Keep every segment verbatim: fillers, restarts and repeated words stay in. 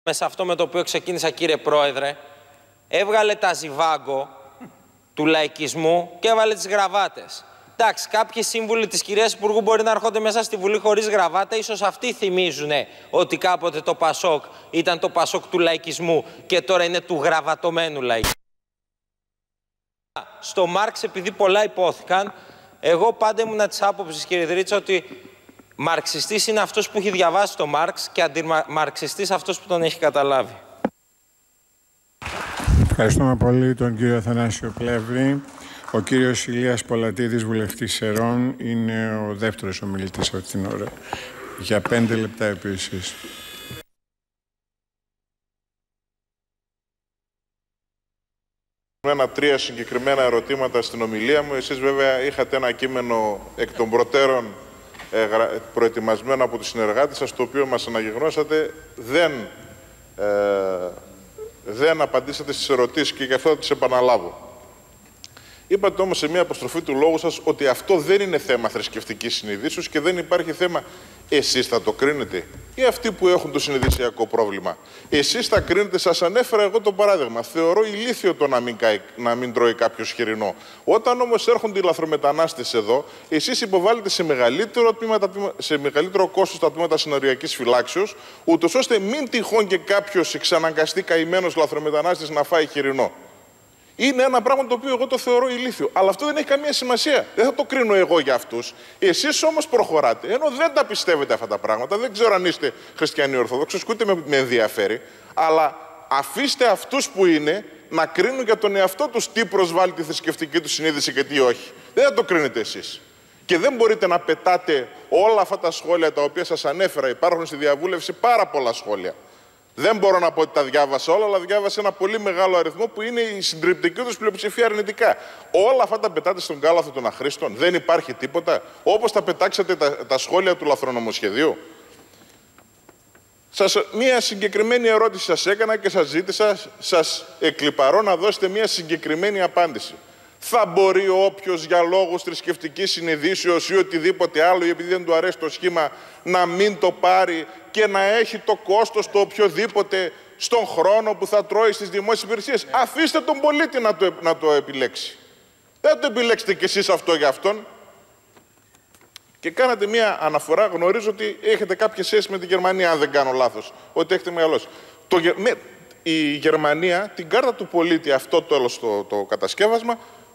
σε αυτό με το οποίο ξεκίνησα, κύριε Πρόεδρε, έβγαλε τα ζιβάγκο του λαϊκισμού και έβαλε τις γραβάτες. Εντάξει, κάποιοι σύμβουλοι της κυρίας Υπουργού μπορεί να έρχονται μέσα στη Βουλή χωρίς γραβάτα. Ίσως αυτοί θυμίζουν ότι κάποτε το Πασόκ ήταν το Πασόκ του λαϊκισμού και τώρα είναι του γραβατωμένου λαϊκισμού. Στο Μάρξ, επειδή πολλά υπόθηκαν, εγώ πάντα ήμουνα της άποψης, κύριε Δρίτσα, ότι μαρξιστής είναι αυτός που έχει διαβάσει το Μάρξ και αντιμαρξιστής αυτός που τον έχει καταλάβει. Ευχαριστούμε πολύ τον κύριο Αθανάσιο Πλεύρη. Ο κύριος Ηλίας Πολατίδης, βουλευτής Σερών, είναι ο δεύτερος ομιλητής αυτή την ώρα. Για πέντε λεπτά επίσης. Ένα τρία συγκεκριμένα ερωτήματα στην ομιλία μου. Εσείς βέβαια είχατε ένα κείμενο εκ των προτέρων ε, προετοιμασμένο από τους συνεργάτες σας, το οποίο μας αναγεγνώσατε. Δεν, ε, δεν απαντήσατε στις ερωτήσεις και γι' αυτό θα τις επαναλάβω. Είπατε όμως σε μια αποστροφή του λόγου σας ότι αυτό δεν είναι θέμα θρησκευτικής συνειδήσεως και δεν υπάρχει θέμα. Εσείς θα το κρίνετε ή αυτοί που έχουν το συνειδησιακό πρόβλημα? Εσείς θα κρίνετε, σας ανέφερα εγώ το παράδειγμα. Θεωρώ ηλίθιο το να μην, να μην τρώει κάποιος χοιρινό. Όταν όμως έρχονται οι λαθρομετανάστες εδώ, εσείς υποβάλλετε σε μεγαλύτερο, τμήμα, σε μεγαλύτερο κόστος τα τμήματα συνοριακής φυλάξεως, ούτως ώστε μην τυχόν και κάποιος εξαναγκαστεί καημένος λαθρομετανάστης να φάει χοιρινό. Είναι ένα πράγμα το οποίο εγώ το θεωρώ ηλίθιο. Αλλά αυτό δεν έχει καμία σημασία. Δεν θα το κρίνω εγώ για αυτούς. Εσείς όμως προχωράτε, ενώ δεν τα πιστεύετε αυτά τα πράγματα. Δεν ξέρω αν είστε χριστιανοί Ορθόδοξοι, ούτε με, με ενδιαφέρει. Αλλά αφήστε αυτούς που είναι να κρίνουν για τον εαυτό τους τι προσβάλλει τη θρησκευτική του συνείδηση και τι όχι. Δεν θα το κρίνετε εσείς. Και δεν μπορείτε να πετάτε όλα αυτά τα σχόλια τα οποία σας ανέφερα. Υπάρχουν στη διαβούλευση πάρα πολλά σχόλια. Δεν μπορώ να πω ότι τα διάβασα όλα, αλλά διάβασα ένα πολύ μεγάλο αριθμό που είναι η συντριπτική τους πλειοψηφία αρνητικά. Όλα αυτά τα πετάτε στον κάλαθο των αχρήστων. Δεν υπάρχει τίποτα. Όπως τα πετάξατε τα, τα σχόλια του λαθρονομοσχεδίου. Σας, μία συγκεκριμένη ερώτηση σας έκανα και σας ζήτησα, σας εκλιπαρώ να δώσετε μία συγκεκριμένη απάντηση. Θα μπορεί όποιος για λόγους θρησκευτικής συνειδήσεως ή οτιδήποτε άλλο, ή επειδή δεν του αρέσει το σχήμα, να μην το πάρει και να έχει το κόστος το οποιοδήποτε στον χρόνο που θα τρώει στις δημόσιες υπηρεσίες? Αφήστε τον πολίτη να το, να το επιλέξει. Δεν το επιλέξετε κι εσείς αυτό για αυτόν. Και κάνατε μία αναφορά, γνωρίζω ότι έχετε κάποια σχέση με τη Γερμανία, αν δεν κάνω λάθος, ότι έχετε μεγαλώσει. Το, με, η Γερμανία, την κάρτα του πολίτη, αυτό το, το, το κατασκεύασμα,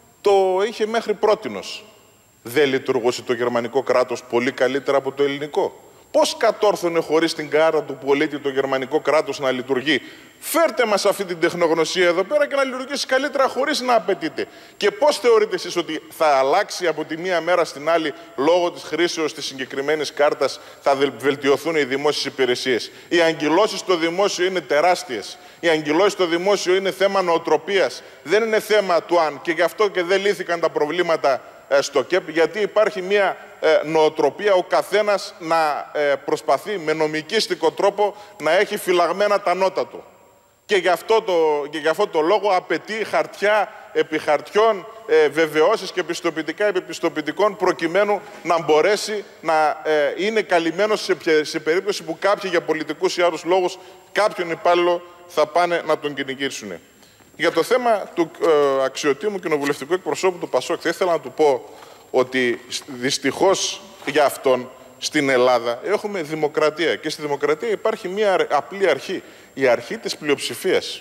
το είχε μέχρι πρότινος. Δεν λειτουργούσε το γερμανικό κράτος πολύ καλύτερα από το ελληνικό? Πώς κατόρθωνε χωρίς την κάρτα του πολίτη το γερμανικό κράτος να λειτουργεί? Φέρτε μας αυτή την τεχνογνωσία εδώ πέρα και να λειτουργήσει καλύτερα χωρίς να απαιτείτε. Και πώς θεωρείτε εσείς ότι θα αλλάξει από τη μία μέρα στην άλλη λόγω της χρήσεως της συγκεκριμένης κάρτας, θα βελτιωθούν οι δημόσιες υπηρεσίες? Οι αγκυλώσεις στο δημόσιο είναι τεράστιες. Οι αγκυλώσεις στο δημόσιο είναι θέμα νοοτροπίας. Δεν είναι θέμα του αν. Και γι' αυτό και δεν λύθηκαν τα προβλήματα στο ΚΕΠ, γιατί υπάρχει μια ε, νοοτροπία ο καθένας να ε, προσπαθεί με νομικίστικο τρόπο να έχει φυλαγμένα τα νότα του. Και γι' αυτό το, και γι' αυτό το λόγο απαιτεί χαρτιά επί χαρτιών, ε, βεβαιώσεις και πιστοποιητικά επί πιστοποιητικών, προκειμένου να μπορέσει να ε, είναι καλυμμένος σε, σε περίπτωση που κάποιοι για πολιτικούς ή άλλους λόγους κάποιον υπάλληλο θα πάνε να τον κυνηγήσουν. Για το θέμα του ε, αξιωτήμου κοινοβουλευτικού εκπροσώπου του Πασόκ, θα ήθελα να του πω ότι δυστυχώς για αυτόν στην Ελλάδα έχουμε δημοκρατία και στη δημοκρατία υπάρχει μια απλή αρχή, η αρχή της πλειοψηφίας.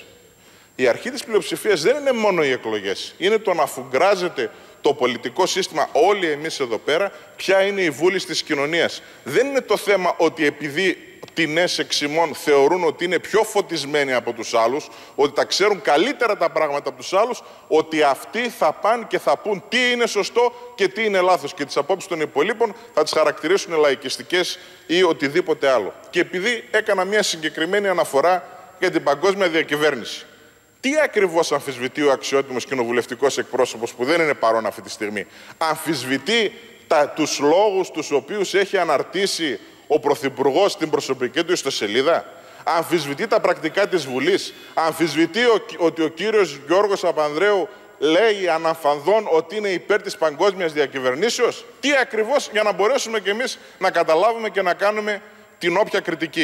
Η αρχή της πλειοψηφίας δεν είναι μόνο οι εκλογές, είναι το να αφουγκράζεται το πολιτικό σύστημα, όλοι εμείς εδώ πέρα, ποια είναι η βούληση της κοινωνίας. Δεν είναι το θέμα ότι επειδή τινές εξημών θεωρούν ότι είναι πιο φωτισμένοι από τους άλλους, ότι τα ξέρουν καλύτερα τα πράγματα από τους άλλους, ότι αυτοί θα πάνε και θα πούν τι είναι σωστό και τι είναι λάθος. Και τις απόψεις των υπολείπων θα τις χαρακτηρίσουν λαϊκιστικές ή οτιδήποτε άλλο. Και επειδή έκανα μια συγκεκριμένη αναφορά για την παγκόσμια διακυβέρνηση. Τι ακριβώς αμφισβητεί ο αξιότιμος κοινοβουλευτικός εκπρόσωπος που δεν είναι παρόν αυτή τη στιγμή? Αμφισβητεί τα, τους λόγους τους οποίους έχει αναρτήσει ο Πρωθυπουργός στην προσωπική του ιστοσελίδα? Αμφισβητεί τα πρακτικά της Βουλής? Αμφισβητεί ο, ότι ο κύριος Γιώργος Παπανδρέου λέει αναφανδόν ότι είναι υπέρ της παγκόσμιας διακυβερνήσεως? Τι ακριβώς, για να μπορέσουμε κι εμείς να καταλάβουμε και να κάνουμε την όποια κριτική.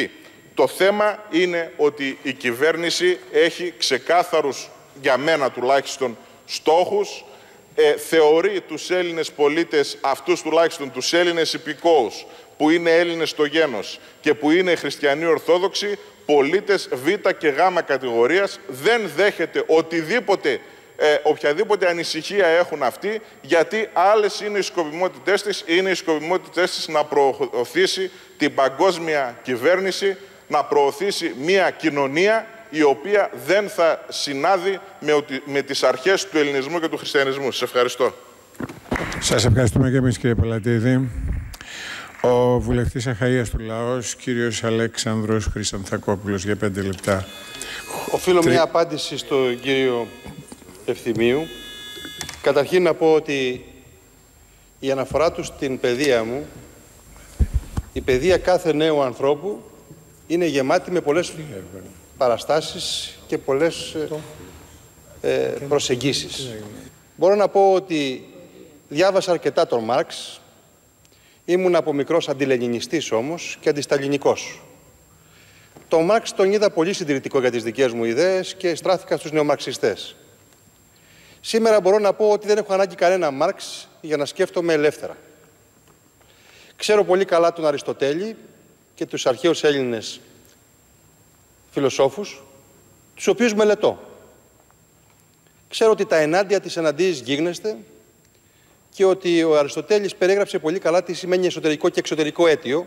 Το θέμα είναι ότι η κυβέρνηση έχει ξεκάθαρους, για μένα τουλάχιστον, στόχους. Ε, θεωρεί τους Έλληνες πολίτες, αυτούς τουλάχιστον τους Έλληνες υπηκόους, που είναι Έλληνες στο γένος και που είναι χριστιανοί Ορθόδοξοι, πολίτες Β και Γ κατηγορίας. Δεν δέχεται οτιδήποτε, ε, οποιαδήποτε ανησυχία έχουν αυτοί, γιατί άλλες είναι οι σκοπιμότητές της, είναι οι σκοπιμότητές της να προωθήσει την παγκόσμια κυβέρνηση, να προωθήσει μια κοινωνία η οποία δεν θα συνάδει με, οτι, με τις αρχές του ελληνισμού και του χριστιανισμού. Σας ευχαριστώ. Σας ευχαριστούμε και εμείς, κύριε Πολατίδη. Ο βουλευτής Αχαΐας του Λαός, κύριος Αλέξανδρος Χρυσανθακόπουλος, για πέντε λεπτά. Οφείλω Τρι... μια απάντηση στον κύριο Ευθυμίου. Καταρχήν να πω ότι η αναφορά του στην παιδεία μου, η παιδεία κάθε νέου ανθρώπου, είναι γεμάτη με πολλές παραστάσεις και πολλές ε, προσεγγίσεις. Μπορώ να πω ότι διάβασα αρκετά τον Μάρξ, ήμουν από μικρός αντιλενινιστής όμως και αντισταλινικός. Τον Μάρξ τον είδα πολύ συντηρητικό για τις δικές μου ιδέες και στράφηκα στους νεομαρξιστές. Σήμερα μπορώ να πω ότι δεν έχω ανάγκη κανένα Μάρξ για να σκέφτομαι ελεύθερα. Ξέρω πολύ καλά τον Αριστοτέλη και τους αρχαίους Έλληνες φιλοσόφους, τους οποίους μελετώ. Ξέρω ότι τα ενάντια της εναντίης γίγνεσθε και ότι ο Αριστοτέλης περιέγραψε πολύ καλά τι σημαίνει εσωτερικό και εξωτερικό αίτιο,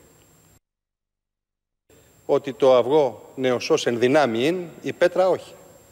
ότι το αυγό νεοσός εν δυνάμει ειν, η πέτρα όχι.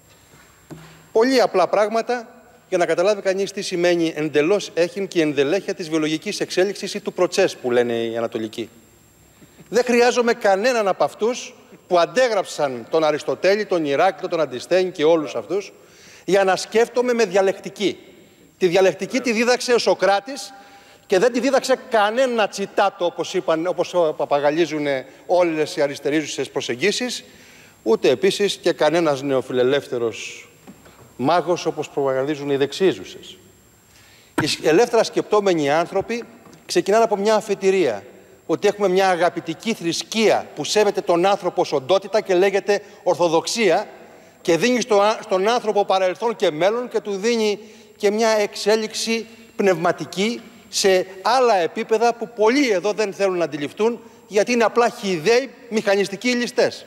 Πολύ απλά πράγματα για να καταλάβει κανείς τι σημαίνει εντελώς έχειν και ενδελέχεια της βιολογικής εξέλιξης ή του προτσές που λένε οι Ανατολικοί. Δεν χρειάζομαι κανέναν από αυτούς που αντέγραψαν τον Αριστοτέλη, τον Ηράκλειο, τον Αντισθέν και όλους αυτούς για να σκέφτομαι με διαλεκτική. Τη διαλεκτική τη δίδαξε ο Σωκράτης και δεν τη δίδαξε κανένα τσιτάτο, όπως, είπαν, όπως παπαγαλίζουν όλες οι αριστερίζουσες προσεγγίσεις, ούτε επίσης και κανένας νεοφιλελεύθερος μάγος, όπως προπαγανδίζουν οι δεξίζουσες. Οι ελεύθερα σκεπτόμενοι άνθρωποι ξεκινάνε από μια αφετηρία, ότι έχουμε μια αγαπητική θρησκεία που σέβεται τον άνθρωπο ως οντότητα και λέγεται Ορθοδοξία και δίνει στο, στον άνθρωπο παρελθόν και μέλλον και του δίνει και μια εξέλιξη πνευματική σε άλλα επίπεδα που πολλοί εδώ δεν θέλουν να αντιληφθούν, γιατί είναι απλά χυδαίοι μηχανιστικοί ληστές.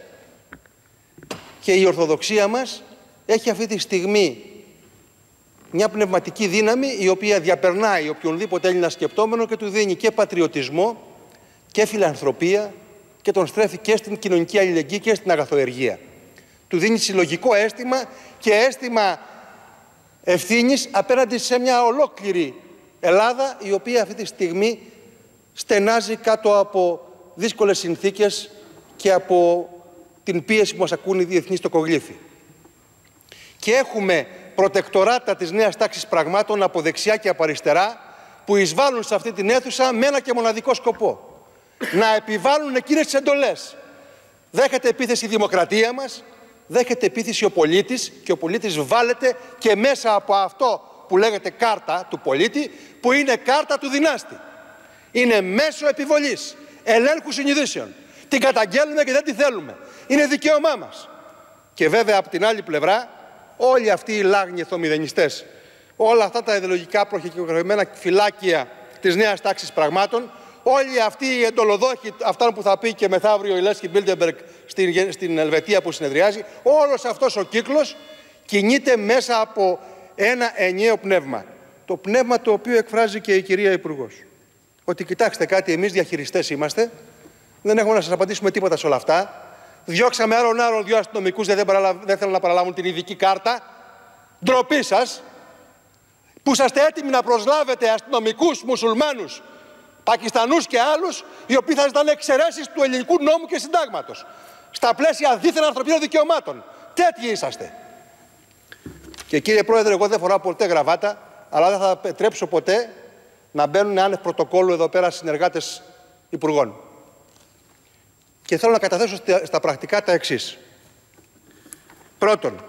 Και η Ορθοδοξία μας έχει αυτή τη στιγμή μια πνευματική δύναμη η οποία διαπερνάει οποιονδήποτε Έλληνα σκεπτόμενο και του δίνει και πατριωτισμό και φιλανθρωπία και τον στρέφει και στην κοινωνική αλληλεγγύη και στην αγαθοεργία. Του δίνει συλλογικό αίσθημα και αίσθημα ευθύνης απέναντι σε μια ολόκληρη Ελλάδα η οποία αυτή τη στιγμή στενάζει κάτω από δύσκολες συνθήκες και από την πίεση που μας ακούν οι διεθνείς τοκογλύφοι. Και έχουμε προτεκτοράτα της νέας τάξης πραγμάτων από δεξιά και από αριστερά που εισβάλλουν σε αυτή την αίθουσα με ένα και μοναδικό σκοπό. Να επιβάλλουν εκείνες τις εντολές. Δέχεται επίθεση η δημοκρατία μας, δέχεται επίθεση ο πολίτης και ο πολίτης βάλεται και μέσα από αυτό που λέγεται κάρτα του πολίτη, που είναι κάρτα του δυνάστη. Είναι μέσο επιβολής, ελέγχου συνειδήσεων. Την καταγγέλνουμε και δεν τη θέλουμε. Είναι δικαίωμά μας. Και βέβαια από την άλλη πλευρά όλοι αυτοί οι λάγνοι εθνομηδενιστές, όλα αυτά τα ιδεολογικά προκεκριμένα φυλάκια της νέας τάξης πραγμάτων, όλοι αυτοί οι εντολοδόχοι, αυτά που θα πει και μεθαύριο η Λέσχη Μπίλτεμπεργκ στην, στην Ελβετία που συνεδριάζει, όλος αυτός ο κύκλος κινείται μέσα από ένα ενιαίο πνεύμα. Το πνεύμα το οποίο εκφράζει και η κυρία Υπουργός. Ότι κοιτάξτε κάτι, εμείς διαχειριστές είμαστε, δεν έχουμε να σας απαντήσουμε τίποτα σε όλα αυτά. Διώξαμε άλλον άλλον δύο αστυνομικούς, δεν, δεν θέλουν να παραλάβουν την ειδική κάρτα. Ντροπή σας, που είσαστε έτοιμοι να προσλάβετε αστυνομικούς μουσουλμάνους, Πακιστανούς και άλλους, οι οποίοι θα ζητάνε εξαιρέσεις του ελληνικού νόμου και συντάγματος, στα πλαίσια δίθεν ανθρωπίνων δικαιωμάτων. Τέτοιοι είσαστε. Και κύριε Πρόεδρε, εγώ δεν φοράω ποτέ γραβάτα, αλλά δεν θα επιτρέψω ποτέ να μπαίνουν άνευ πρωτοκόλλου εδώ πέρα συνεργάτες υπουργών. Και θέλω να καταθέσω στα πρακτικά τα εξής. Πρώτον,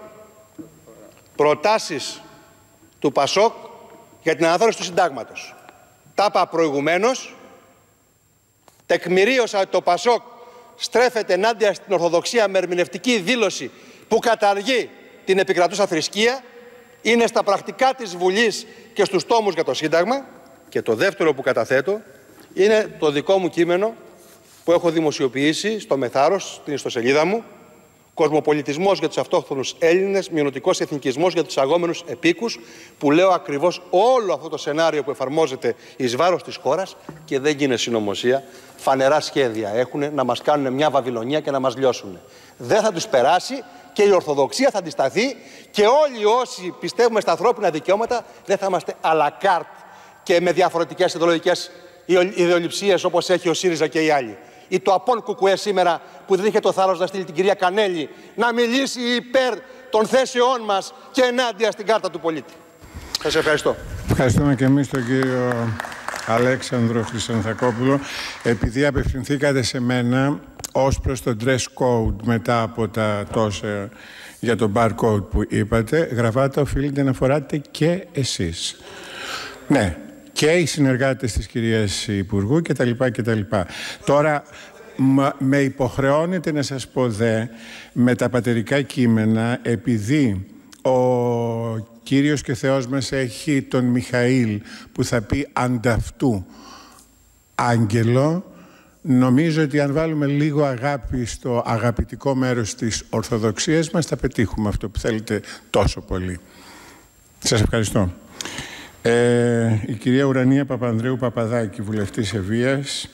προτάσεις του ΠΑΣΟΚ για την αναθεώρηση του συντάγματος. Τα είπα προηγουμένως, τεκμηρίωσα ότι το ΠΑΣΟΚ στρέφεται ενάντια στην Ορθοδοξία με ερμηνευτική δήλωση που καταργεί την επικρατούσα θρησκεία, είναι στα πρακτικά της Βουλής και στους τόμους για το Σύνταγμα. Και το δεύτερο που καταθέτω είναι το δικό μου κείμενο που έχω δημοσιοποιήσει στο Μεθάρος, στην ιστοσελίδα μου, «Κοσμοπολιτισμός για τους αυτόχθονους Έλληνες, μειωνοτικός εθνικισμός για τους αγόμενους επίκους», που λέω ακριβώς όλο αυτό το σενάριο που εφαρμόζεται εις βάρος της χώρας και δεν γίνεται συνωμοσία. Φανερά σχέδια έχουν να μας κάνουν μια Βαβυλωνία και να μας λιώσουν. Δεν θα τους περάσει και η Ορθοδοξία θα αντισταθεί και όλοι όσοι πιστεύουμε στα ανθρώπινα δικαιώματα δεν θα είμαστε à la carte και με διαφορετικές ιδεολογικές ιδεολειψίες όπως έχει ο ΣΥΡΙΖΑ και οι άλλοι. Ή το Απόν Κουκουέ σήμερα που δεν είχε το θάρρος να στείλει την κυρία Κανέλη να μιλήσει υπέρ των θέσεών μας και ενάντια στην κάρτα του πολίτη. Σας ευχαριστώ. Ευχαριστούμε και εμείς τον κύριο Αλέξανδρο Χρυσανθακόπουλο. Επειδή απευθυνθήκατε σε μένα ως προς το dress code μετά από τα τόσα για το barcode που είπατε, γραβάτα οφείλετε να φοράτε και εσείς. Ναι. Και οι συνεργάτες της κυρίας Υπουργού και τα λοιπά και τα λοιπά. Τώρα με υποχρεώνεται να σας πω δε με τα πατερικά κείμενα, επειδή ο Κύριος και Θεός μας έχει τον Μιχαήλ που θα πει ανταυτού άγγελο, νομίζω ότι αν βάλουμε λίγο αγάπη στο αγαπητικό μέρος της Ορθοδοξίας μας θα πετύχουμε αυτό που θέλετε τόσο πολύ. Σας ευχαριστώ. Ε, η κυρία Ουρανία Παπανδρέου Παπαδάκη, βουλευτής Ευβοίας.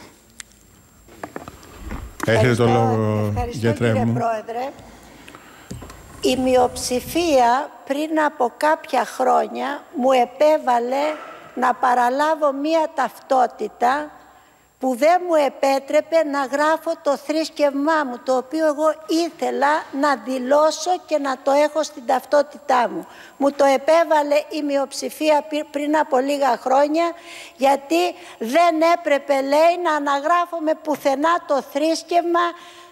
Έχετε το λόγο, γιατρέ μου. Κύριε Πρόεδρε. Η μειοψηφία πριν από κάποια χρόνια μου επέβαλε να παραλάβω μία ταυτότητα που δεν μου επέτρεπε να γράφω το θρήσκευμά μου, το οποίο εγώ ήθελα να δηλώσω και να το έχω στην ταυτότητά μου. Μου το επέβαλε η μειοψηφία πριν από λίγα χρόνια, γιατί δεν έπρεπε, λέει, να αναγράφομαι πουθενά το θρήσκευμα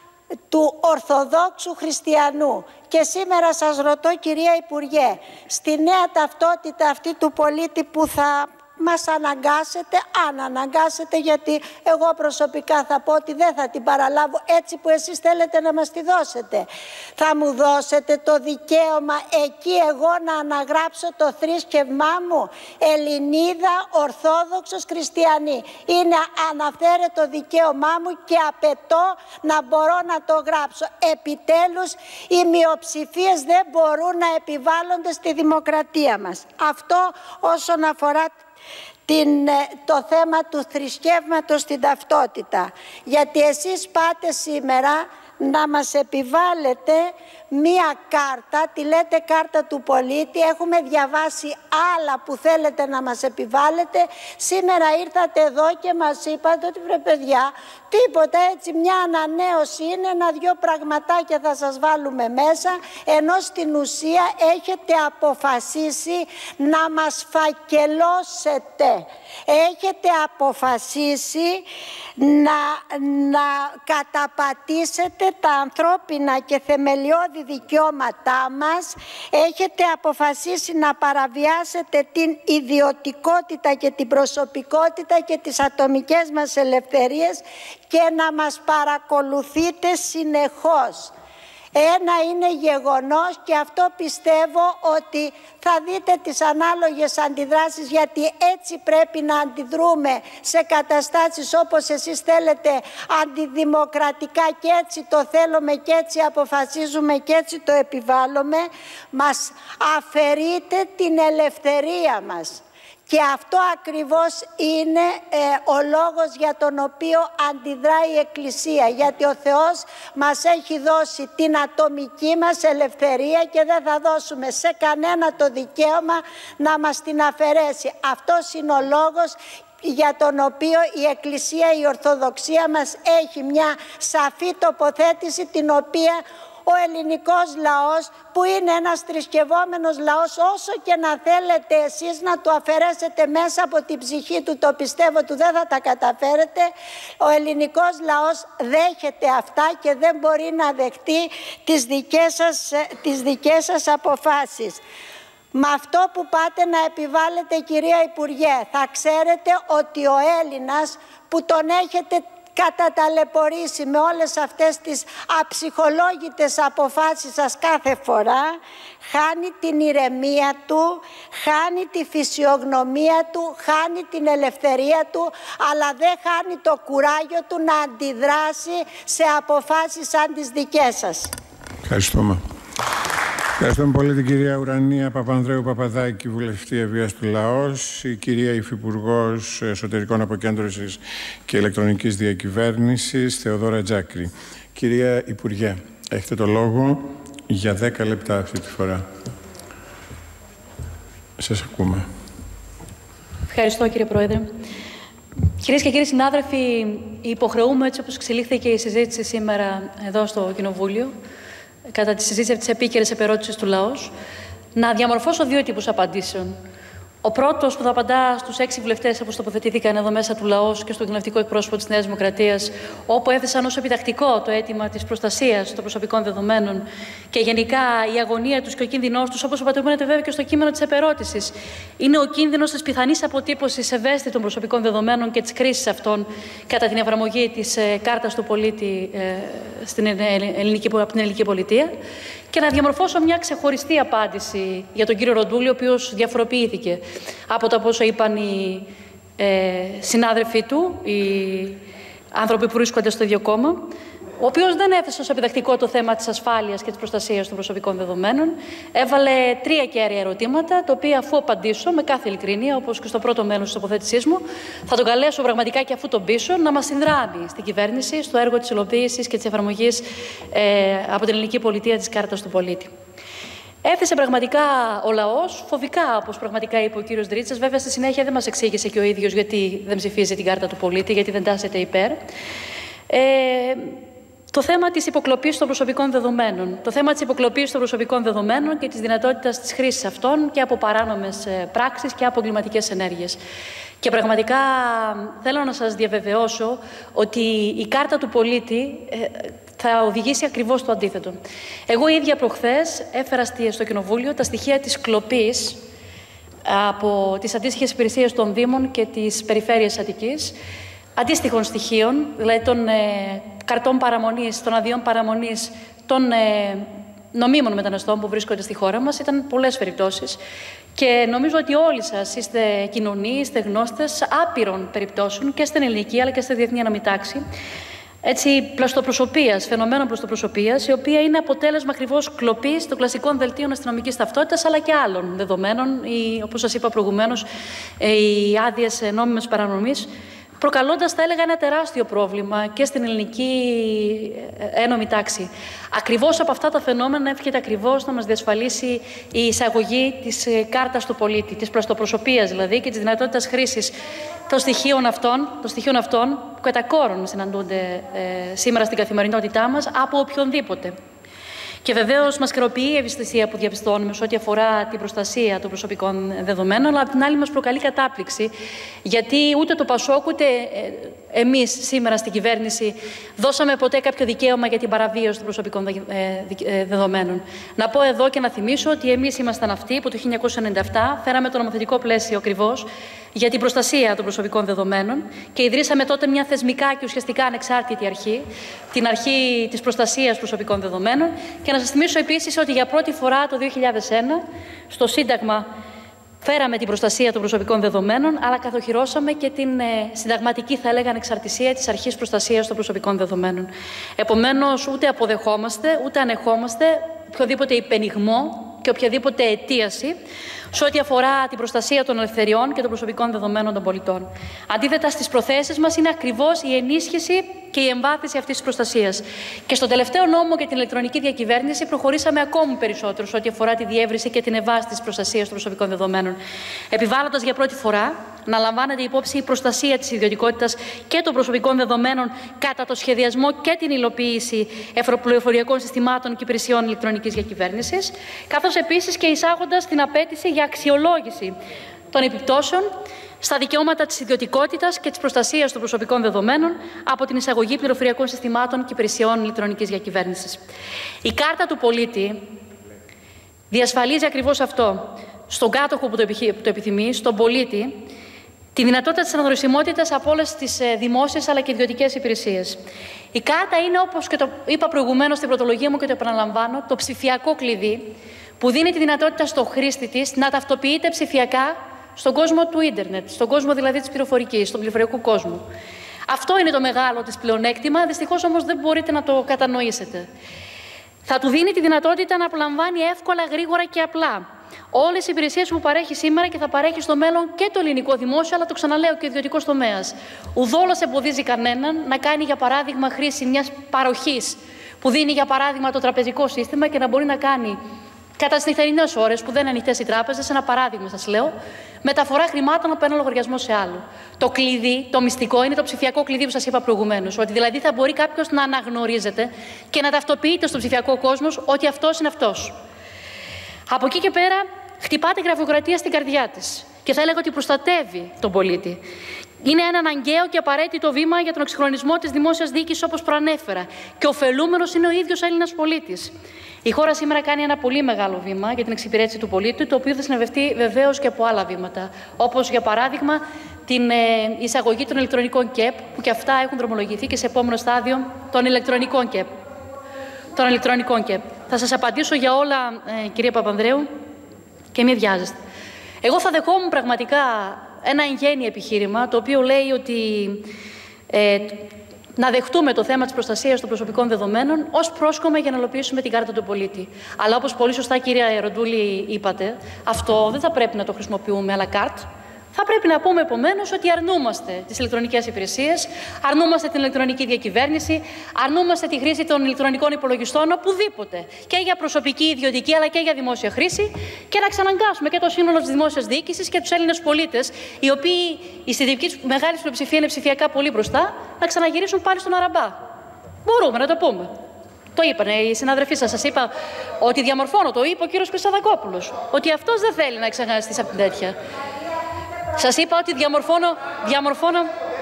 του Ορθοδόξου Χριστιανού. Και σήμερα σας ρωτώ, κυρία Υπουργέ, στη νέα ταυτότητα αυτή του πολίτη που θα μας αναγκάσετε, αν αναγκάσετε, γιατί εγώ προσωπικά θα πω ότι δεν θα την παραλάβω έτσι που εσείς θέλετε να μας τη δώσετε. Θα μου δώσετε το δικαίωμα εκεί εγώ να αναγράψω το θρήσκευμά μου, Ελληνίδα, Ορθόδοξος, Χριστιανή. Είναι αναφέρετο δικαίωμά μου και απαιτώ να μπορώ να το γράψω. Επιτέλους οι μειοψηφίες δεν μπορούν να επιβάλλονται στη δημοκρατία μας. Αυτό όσον αφορά την, το θέμα του θρησκεύματος στην ταυτότητα. Γιατί εσείς πάτε σήμερα να μας επιβάλλετε μία κάρτα, τη λέτε κάρτα του πολίτη, έχουμε διαβάσει άλλα που θέλετε να μας επιβάλλετε. Σήμερα ήρθατε εδώ και μας είπατε ότι βρε παιδιά, τίποτα, έτσι μια ανανέωση είναι, ένα-δυο πραγματάκια θα σας βάλουμε μέσα, ενώ στην ουσία έχετε αποφασίσει να μας φακελώσετε. Έχετε αποφασίσει να, να καταπατήσετε τα ανθρώπινα και θεμελιώδη δικαιώματά μας. Έχετε αποφασίσει να παραβιάσετε την ιδιωτικότητα και την προσωπικότητα και τις ατομικές μας ελευθερίες και να μας παρακολουθείτε συνεχώς. Ένα είναι γεγονός και αυτό πιστεύω ότι θα δείτε τις ανάλογες αντιδράσεις, γιατί έτσι πρέπει να αντιδρούμε σε καταστάσεις όπως εσείς θέλετε, αντιδημοκρατικά, και έτσι το θέλουμε και έτσι αποφασίζουμε και έτσι το επιβάλλουμε. Μας αφαιρείτε την ελευθερία μας. Και αυτό ακριβώς είναι ε, ο λόγος για τον οποίο αντιδράει η Εκκλησία. Γιατί ο Θεός μας έχει δώσει την ατομική μας ελευθερία και δεν θα δώσουμε σε κανένα το δικαίωμα να μας την αφαιρέσει. Αυτός είναι ο λόγος για τον οποίο η Εκκλησία, η Ορθοδοξία μας έχει μια σαφή τοποθέτηση, την οποία ο ελληνικός λαός, που είναι ένας θρησκευόμενος λαός, όσο και να θέλετε εσείς να το αφαιρέσετε μέσα από την ψυχή του, το πιστεύω του δεν θα τα καταφέρετε, ο ελληνικός λαός δέχεται αυτά και δεν μπορεί να δεχτεί τις δικές σας, τις δικές σας αποφάσεις. Με αυτό που πάτε να επιβάλλετε, κυρία Υπουργέ, θα ξέρετε ότι ο Έλληνας που τον έχετε καταταλαιπωρήσει με όλες αυτές τις αψυχολόγητες αποφάσεις σας κάθε φορά, χάνει την ηρεμία του, χάνει τη φυσιογνωμία του, χάνει την ελευθερία του, αλλά δεν χάνει το κουράγιο του να αντιδράσει σε αποφάσεις σαν τις δικές σας. Ευχαριστούμε. Ευχαριστούμε πολύ την κυρία Ουρανία Παπανδρέου Παπαδάκη, βουλευτή Ευβοίας του Λαός, η κυρία Υφυπουργός Εσωτερικών Αποκέντρωσης και Ηλεκτρονικής Διακυβέρνησης, Θεοδόρα Τζάκρη. Κυρία Υπουργέ, έχετε το λόγο για δέκα λεπτά αυτή τη φορά. Σας ακούμε. Ευχαριστώ, κύριε Πρόεδρε. Κυρίες και κύριοι συνάδελφοι, υποχρεούμε, έτσι όπως εξελίχθηκε η συζήτηση σήμερα εδώ στο Κοινοβούλιο, κατά τη συζήτηση της επίκαιρης επερώτησης του λαός, να διαμορφώσω δύο τύπους απαντήσεων. Ο πρώτος που θα απαντά στους έξι βουλευτές όπως τοποθετήθηκαν εδώ μέσα του λαός και στον κοινοβουλευτικό εκπρόσωπο της Νέας Δημοκρατίας, όπου έθεσαν ως επιτακτικό το αίτημα της προστασίας των προσωπικών δεδομένων και γενικά η αγωνία τους και ο κίνδυνός τους, όπως απαντούμενεται βέβαια και στο κείμενο της επερώτησης, είναι ο κίνδυνος της πιθανής αποτύπωσης ευαίσθητων προσωπικών δεδομένων και της κρίσης αυτών κατά την εφαρμογή της ε, κάρτας του πολίτη ε, στην ελληνική, από την ελληνική πολιτεία. Και να διαμορφώσω μια ξεχωριστή απάντηση για τον κύριο Ροντούλη, ο οποίος διαφοροποιήθηκε από το πόσο είπαν οι ε, συνάδελφοί του, οι άνθρωποι που βρίσκονται στο ίδιο κόμμα, ο οποίος δεν έθεσε ως επιτακτικό το θέμα της ασφάλειας και της προστασίας των προσωπικών δεδομένων. Έβαλε τρία κέρια ερωτήματα, τα οποία αφού απαντήσω με κάθε ειλικρίνεια, όπως και στο πρώτο μέρος της τοποθέτησής μου, θα τον καλέσω πραγματικά και αφού τον πείσω να μας συνδράμει στην κυβέρνηση, στο έργο της υλοποίησης και της εφαρμογής ε, από την ελληνική πολιτεία της κάρτας του πολίτη. Έθεσε πραγματικά ο λαός, φοβικά, όπως πραγματικά είπε ο κύριος Δρίτσας. Βέβαια, στη συνέχεια δεν μας εξήγησε και ο ίδιος γιατί δεν ψηφίζει την κάρτα του πολίτη, γιατί δεν τάσσεται υπέρ. Ε, Το θέμα της υποκλοπής των προσωπικών δεδομένων. Το θέμα της υποκλοπής των προσωπικών δεδομένων και της δυνατότητας της χρήσης αυτών και από παράνομες πράξεις και από εγκληματικές ενέργειες. Και πραγματικά θέλω να σας διαβεβαιώσω ότι η κάρτα του πολίτη θα οδηγήσει ακριβώς το αντίθετο. Εγώ ίδια προχθές έφερα στο Κοινοβούλιο τα στοιχεία της κλοπής από τις αντίστοιχες υπηρεσίες των Δήμων και της Περιφέρειας Αττικής, αντίστοιχων στοιχείων, δηλαδή των ε, καρτών παραμονής, των αδειών παραμονής των ε, νομίμων μεταναστών που βρίσκονται στη χώρα μας. Ήταν πολλές περιπτώσεις και νομίζω ότι όλοι σας είστε κοινωνοί, είστε γνώστες άπειρων περιπτώσεων και στην ελληνική αλλά και στη διεθνή αναμητάξη. Έτσι, πλαστοπροσωπείας, φαινομένων πλαστοπροσωπείας, η οποία είναι αποτέλεσμα ακριβώς κλοπής των κλασικών δελτίων αστυνομικής ταυτότητας αλλά και άλλων δεδομένων, ή, όπως σας είπα προηγουμένως, οι άδειες νόμιμης παρανομής, προκαλώντας, θα έλεγα, ένα τεράστιο πρόβλημα και στην ελληνική ένομη τάξη. Ακριβώς από αυτά τα φαινόμενα εύχεται ακριβώς να μας διασφαλίσει η εισαγωγή της κάρτας του πολίτη, της πλαστοπροσωπείας δηλαδή και της δυνατότητας χρήσης των στοιχείων αυτών, των στοιχείων αυτών που κατά κόρον συναντούνται ε, σήμερα στην καθημερινότητά μας από οποιονδήποτε. Και βεβαίως μας χαροποιεί η ευαισθησία που διαπιστώνουμε σε ό,τι αφορά την προστασία των προσωπικών δεδομένων, αλλά απ' την άλλη μας προκαλεί κατάπληξη, γιατί ούτε το Πασόκ ούτε εμείς σήμερα στην κυβέρνηση δώσαμε ποτέ κάποιο δικαίωμα για την παραβίαση των προσωπικών δεδομένων. Να πω εδώ και να θυμίσω ότι εμείς ήμασταν αυτοί που το χίλια εννιακόσια ενενήντα επτά φέραμε το νομοθετικό πλαίσιο ακριβώς για την προστασία των προσωπικών δεδομένων και ιδρύσαμε τότε μια θεσμικά και ουσιαστικά ανεξάρτητη αρχή, την αρχή της προστασίας προσωπικών δεδομένων. Και να σας θυμίσω επίσης ότι για πρώτη φορά το δύο χιλιάδες ένα στο Σύνταγμα φέραμε την προστασία των προσωπικών δεδομένων, αλλά καθοχυρώσαμε και την ε, συνταγματική, θα έλεγα, ανεξαρτησία της αρχής προστασίας των προσωπικών δεδομένων. Επομένως, ούτε αποδεχόμαστε, ούτε ανεχόμαστε οποιοδήποτε υπενιγμό και οποιαδήποτε αιτίαση σε ό,τι αφορά την προστασία των ελευθεριών και των προσωπικών δεδομένων των πολιτών. Αντίθετα, στις προθέσεις μας είναι ακριβώς η ενίσχυση και η εμβάθυνση αυτής της προστασίας. Και στο τελευταίο νόμο για την ηλεκτρονική διακυβέρνηση προχωρήσαμε ακόμη περισσότερο σε ό,τι αφορά τη διεύρυνση και την ευάθυνση της προστασίας των προσωπικών δεδομένων, επιβάλλοντας για πρώτη φορά να λαμβάνεται υπόψη η προστασία της ιδιωτικότητας και των προσωπικών δεδομένων κατά το σχεδιασμό και την υλοποίηση ευρωπληροφοριακών συστημάτων και υπηρεσιών ηλεκτρονικής διακυβέρνησης, καθώς επίσης και εισάγοντας την απέτηση για αξιολόγηση των επιπτώσεων στα δικαιώματα της ιδιωτικότητας και της προστασίας των προσωπικών δεδομένων από την εισαγωγή πληροφοριακών συστημάτων και υπηρεσιών ηλεκτρονικής διακυβέρνησης. Η κάρτα του πολίτη διασφαλίζει ακριβώς αυτό. Στον κάτοχο που το επιθυμεί, στον πολίτη, τη δυνατότητα της αναγνωρισιμότητας από όλες τις δημόσιες αλλά και ιδιωτικές υπηρεσίες. Η κάρτα είναι, όπως και το είπα προηγουμένως στην πρωτολογία μου και το επαναλαμβάνω, το ψηφιακό κλειδί που δίνει τη δυνατότητα στο χρήστη της να ταυτοποιείται ψηφιακά στον κόσμο του ίντερνετ, στον κόσμο δηλαδή της πληροφορικής, στον πληροφορικό κόσμο. Αυτό είναι το μεγάλο της πλεονέκτημα, δυστυχώς όμως δεν μπορείτε να το κατανοήσετε. Θα του δίνει τη δυνατότητα να απολαμβάνει εύκολα, γρήγορα και απλά όλες οι υπηρεσίες που παρέχει σήμερα και θα παρέχει στο μέλλον και το ελληνικό δημόσιο, αλλά το ξαναλέω και ο ιδιωτικός τομέας. Ουδόλως εμποδίζει κανέναν να κάνει, για παράδειγμα, χρήση μιας παροχής που δίνει, για παράδειγμα, το τραπεζικό σύστημα και να μπορεί να κάνει κατά τις νυχτερινές ώρες που δεν είναι ανοιχτές οι τράπεζες, ένα παράδειγμα σας λέω, μεταφορά χρημάτων από ένα λογαριασμό σε άλλο. Το κλειδί, το μυστικό, είναι το ψηφιακό κλειδί που σας είπα προηγουμένως. Ότι δηλαδή θα μπορεί κάποιος να αναγνωρίζεται και να ταυτοποιείται στον ψηφιακό κόσμο ότι αυτός είναι αυτός. Από εκεί και πέρα, χτυπάται γραφειοκρατία στην καρδιά της. Και θα έλεγα ότι προστατεύει τον πολίτη. Είναι ένα αναγκαίο και απαραίτητο βήμα για τον εξυγχρονισμό της δημόσιας διοίκησης, όπως προανέφερα. Και ωφελούμενος είναι ο ίδιος Έλληνας πολίτης. Η χώρα σήμερα κάνει ένα πολύ μεγάλο βήμα για την εξυπηρέτηση του πολίτη, το οποίο θα συνοδευτεί βεβαίως και από άλλα βήματα. Όπως για παράδειγμα την ε, εισαγωγή των ηλεκτρονικών ΚΕΠ, που και αυτά έχουν δρομολογηθεί και σε επόμενο στάδιο των ηλεκτρονικών ΚΕΠ. Των ηλεκτρονικών ΚΕΠ. Θα σας απαντήσω για όλα, ε, κυρία Παπανδρέου, και μην βιάζεστε. Εγώ θα δεχόμουν πραγματικά ένα εγγένειο επιχείρημα, το οποίο λέει ότι ε, να δεχτούμε το θέμα της προστασίας των προσωπικών δεδομένων ως πρόσκομα για να υλοποιήσουμε την κάρτα του πολίτη. Αλλά όπως πολύ σωστά, κυρία Ροντούλη, είπατε, αυτό δεν θα πρέπει να το χρησιμοποιούμε à la carte. Θα πρέπει να πούμε επομένως ότι αρνούμαστε τις ηλεκτρονικές υπηρεσίες, αρνούμαστε την ηλεκτρονική διακυβέρνηση, αρνούμαστε τη χρήση των ηλεκτρονικών υπολογιστών οπουδήποτε, και για προσωπική, ιδιωτική αλλά και για δημόσια χρήση, και να ξαναγκάσουμε και το σύνολο της δημόσιας διοίκησης και τους Έλληνες πολίτες, οι οποίοι η συντηρητική τους μεγάλη πλειοψηφία είναι ψηφιακά πολύ μπροστά, να ξαναγυρίσουν πάλι στον Αραμπά. Μπορούμε να το πούμε. Το είπαν οι συναδελφοί σας. Σας είπα ότι διαμορφώνω, το είπε ο κύριος Χρυσαδακόπουλος, ότι αυτός δεν θέλει να εξαγανιστεί από την τέτοια. Σας είπα ότι διαμορφώνω, διαμορφώνω,